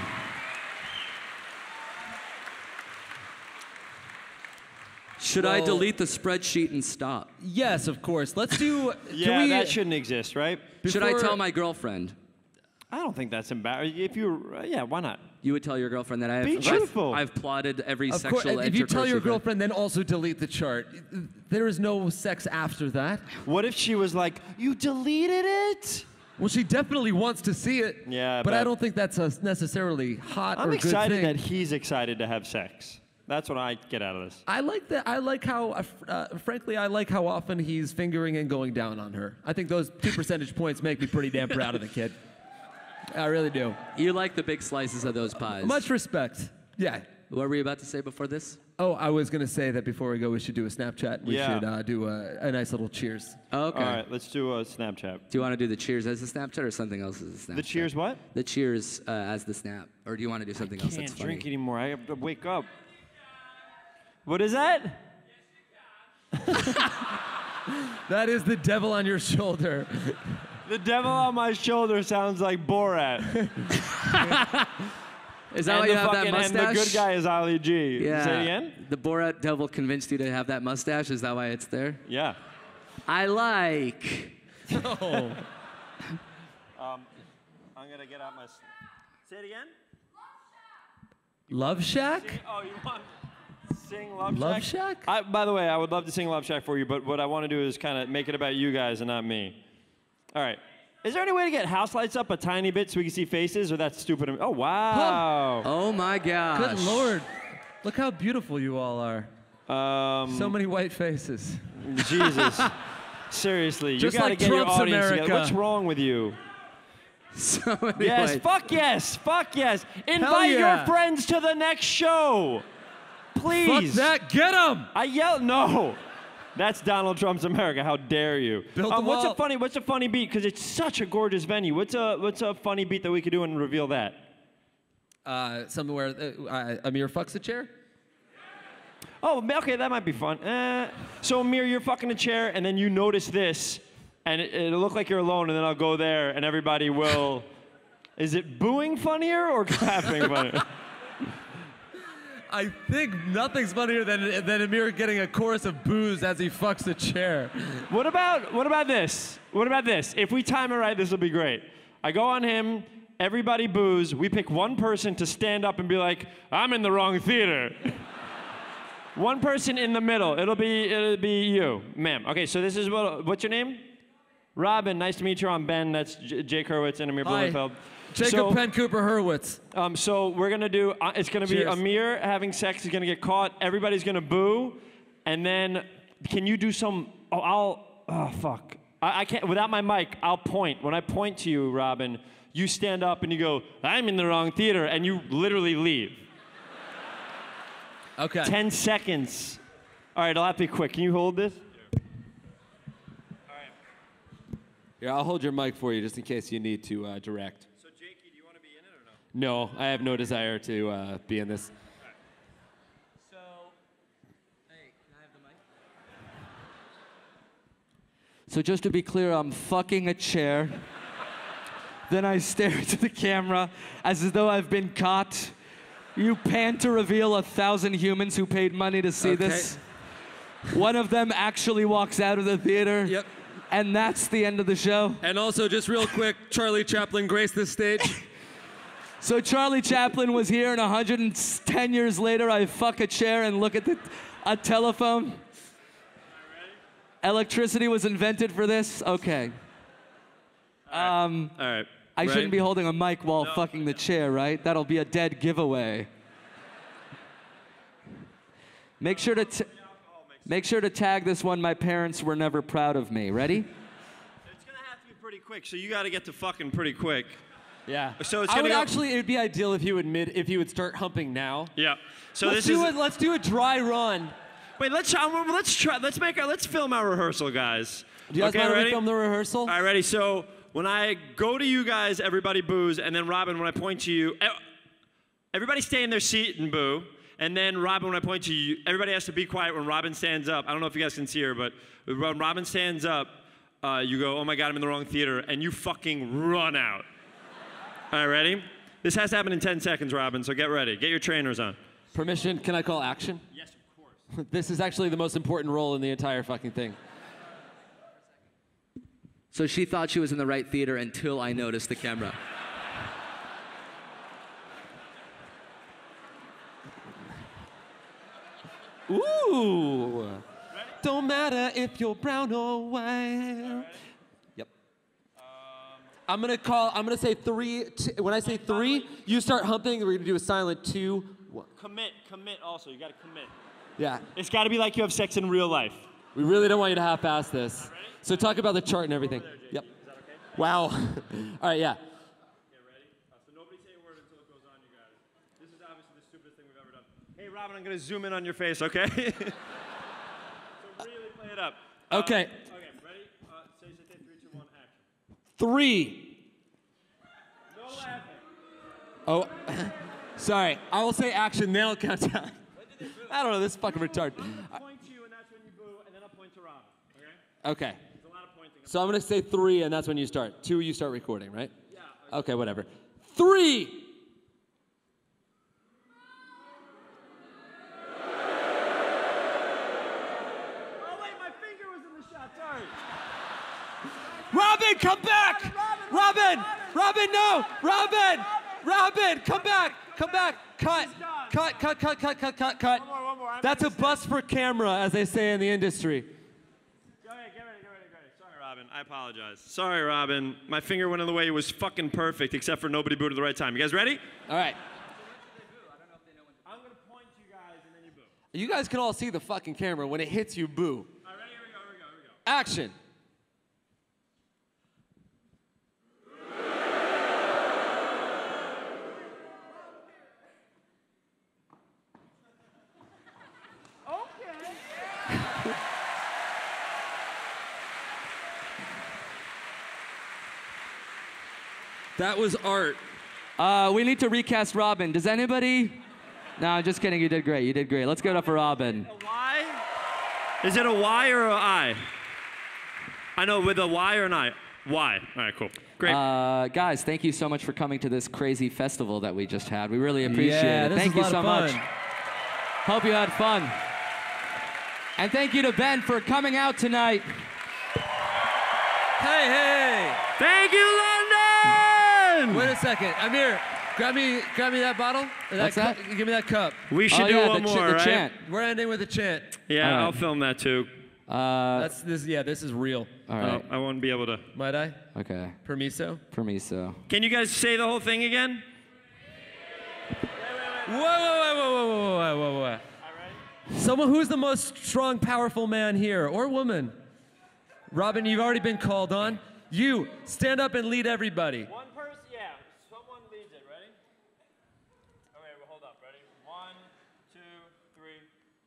Should I Well- delete the spreadsheet and stop? Yes, of course. Let's do. Yeah, can we, that shouldn't exist, right? Should I Before- tell my girlfriend? I don't think that's embarrassing. If you, uh, yeah, why not? You would tell your girlfriend that I have, Be I've- truthful. I've, plotted every Of course, sexual if you tell your intercourse event. girlfriend, then also delete the chart. There is no sex after that. What if she was like, you deleted it? Well, she definitely wants to see it. Yeah, but I but- don't think that's a necessarily hot I'm or excited good thing. that he's excited to have sex. That's what I get out of this. I like that. I like how, uh, fr- uh, frankly, I like how often he's fingering and going down on her. I think those two percentage points make me pretty damn proud of the kid. I really do. You like the big slices of those pies. Much respect. Yeah. What were you about to say before this? Oh, I was gonna say that before we go, we should do a Snapchat. We Yeah. should uh, do a, a nice little cheers. Okay. All right, let's do a Snapchat. Do you want to do the cheers as the Snapchat or something else as the Snapchat? The cheers what? The cheers uh, as the snap. Or do you want to do something else Can't that's funny? drink anymore. I have to wake up. What is that? That is the devil on your shoulder. The devil on my shoulder sounds like Borat. Is that and, why the you have that fucking, and mustache? the good guy is Ali G. Yeah. Say it again? The Borat devil convinced you to have that mustache. Is that why it's there? Yeah. I like. Oh. Um, I'm going to get out my... s- Say it again? Love Shack? Oh, you want sing Love, Love Shack? Shack? I, by the way, I would love to sing Love Shack for you, but what I want to do is kind of make it about you guys and not me. All right. Is there any way to get house lights up a tiny bit so we can see faces, or that's stupid? Oh, wow. Oh my gosh. Good Lord. Look how beautiful you all are. Um, So many white faces. Jesus. Seriously, Just you got to like get Trump's your audience America. together. What's wrong with you? So many Yes, white- fuck yes, fuck yes. Invite yeah. your friends to the next show. Fuck Please. that. Get him. I yell no. That's Donald Trump's America. How dare you? Build Um, the what's a wall. funny? What's a funny beat? Because it's such a gorgeous venue. What's a What's a funny beat that we could do and reveal that? Uh, somewhere, uh, uh, Amir fucks a chair? Oh, okay, that might be fun. Eh. So Amir, you're fucking a chair, and then you notice this, and it, it'll look like you're alone, and then I'll go there, and everybody will. Is it booing funnier or clapping funnier? I think nothing's funnier than, than Amir getting a chorus of boos as he fucks a chair. What about what about this? What about this? If we time it right, this will be great. I go on him, everybody boos. We pick one person to stand up and be like, "I'm in the wrong theater." One person in the middle. It'll be it'll be you, ma'am. Okay, so this is what. What's your name? Robin. Nice to meet you. I'm Ben. That's J- Jake Hurwitz and Amir Hi. Blumenfeld. Jacob so, Penn Cooper Hurwitz. Um, so we're gonna do. Uh, it's gonna be Cheers. Amir having sex. He's gonna get caught. Everybody's gonna boo, and then can you do some? Oh, I'll. Oh fuck. I, I can't. Without my mic, I'll point. When I point to you, Robin, you stand up and you go, "I'm in the wrong theater," and you literally leave. Okay. Ten seconds. All right, I'll have to be quick. Can you hold this? Here, I'll hold your mic for you just in case you need to uh, direct. So, Jakey, do you want to be in it or no? No, I have no desire to uh, be in this. So, hey, can I have the mic? So just to be clear, I'm fucking a chair. Then I stare into the camera as though I've been caught. You pan to reveal a thousand humans who paid money to see Okay. this. One of them actually walks out of the theater. Yep. And that's the end of the show. And also, just real quick, Charlie Chaplin graced this stage. So Charlie Chaplin was here, and one hundred ten years later, I fuck a chair and look at the, a telephone. Electricity was invented for this? Okay. Um, All right. I Ready? shouldn't be holding a mic while fucking the chair, right? That'll be a dead giveaway. Make sure to t- make sure to tag this one. My parents were never proud of me. Ready? It's gonna have to be pretty quick, so you got to get to fucking pretty quick. Yeah. So it's I gonna would go- actually, it would be ideal if you would mid, if you would start humping now. Yeah. So let's this do is. it. Let's do a dry run. Wait, let's try. Let's try. Let's make our. Let's film our rehearsal, guys. Do you guys okay, mind if ready? we film the rehearsal? All right, ready. So when I go to you guys, everybody boos, and then Robin, when I point to you, e- everybody stay in their seat and boo. And then Robin, when I point to you, everybody has to be quiet when Robin stands up. I don't know if you guys can see her, but when Robin stands up, uh, you go, "Oh my God, I'm in the wrong theater," and you fucking run out. All right, ready? This has to happen in ten seconds, Robin. So get ready. Get your trainers on. Permission? Can I call action? Yes, of course. This is actually the most important role in the entire fucking thing. So she thought she was in the right theater until I noticed the camera. Ooh. Don't matter if you're brown or white. Yep. I'm gonna call. I'm gonna say three. T- when I say three, you start humping. We're gonna do a silent two. One. Commit, commit. Also, you got to commit. Yeah. It's got to be like you have sex in real life. We really don't want you to half-ass this. So talk about the chart and everything. Yep. Wow. All right. Yeah. Okay, ready? Uh, so nobody say a word until it goes on, you guys. This is obviously the stupidest thing we've ever done. Hey, Robin, I'm gonna zoom in on your face, okay? So really play it up. Uh, Okay. Okay, ready? Uh, say, say, say, three, two, one, action. Three. No laughing. Oh. Sorry. I will say action. Then I'll count down. I don't know. This is fucking retarded. I'll point to you, and that's when you boo, and then I'll point to Robin. Okay? Okay. There's a lot of pointing. So I'm gonna say three, and that's when you start. Two, you start recording, right? Yeah. Okay, whatever. Three. Oh wait, my finger was in the shot. Sorry. Robin, come back! Robin! Robin, no! Robin! Robin, come back! Come back! Cut! Cut, cut, cut, cut, cut, cut, cut. One more, one more. I'm That's a gonna bust for camera, as they say in the industry. Go ahead, get ready, get ready, get ready. Sorry, Robin. I apologize. Sorry, Robin. My finger went in the way. It was fucking perfect, except for nobody booed at the right time. You guys ready? All right. I'm gonna point to you guys, and then you boo. You guys can all see the fucking camera. When it hits you, boo. All right, ready? Here we go, here we go, here we go. Action. That was art. Uh, we need to recast Robin. Does anybody? No, I'm just kidding. You did great. You did great. Let's give it up for Robin. A Y? Is it a Y or a I? I know, with a Y or an I? Y. All right, cool. Great. Uh, guys, thank you so much for coming to this crazy festival that we just had. We really appreciate Yeah, it. this Thank was a you lot so of much. fun. Hope you had fun. And thank you to Ben for coming out tonight. Hey, hey! Thank you, London! Wait a second. Amir, Grab me, grab me that bottle. That What's that? cu- Give me that cup. We should Oh, do yeah, one the ch- more, the right? chant. We're ending with a chant. Yeah, All right. I'll film that too. Uh, That's this. Yeah, this is real. all right. Oh, I won't be able to. Might I? Okay. Permiso. Permiso. Can you guys say the whole thing again? Whoa, whoa, whoa, whoa, whoa, whoa, whoa, whoa. Someone who's the most strong, powerful man here or woman? Robin, you've already been called on. You stand up and lead everybody. One person, yeah. Someone leads it. Ready? Okay, well, hold up. Ready? One, two, three.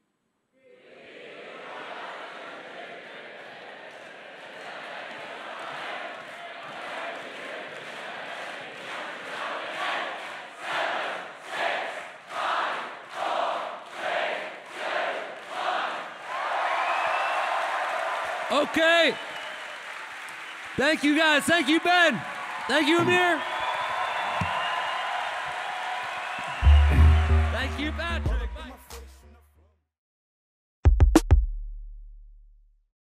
Okay. Thank you guys. Thank you, Ben. Thank you, Amir. Thank you, Patrick.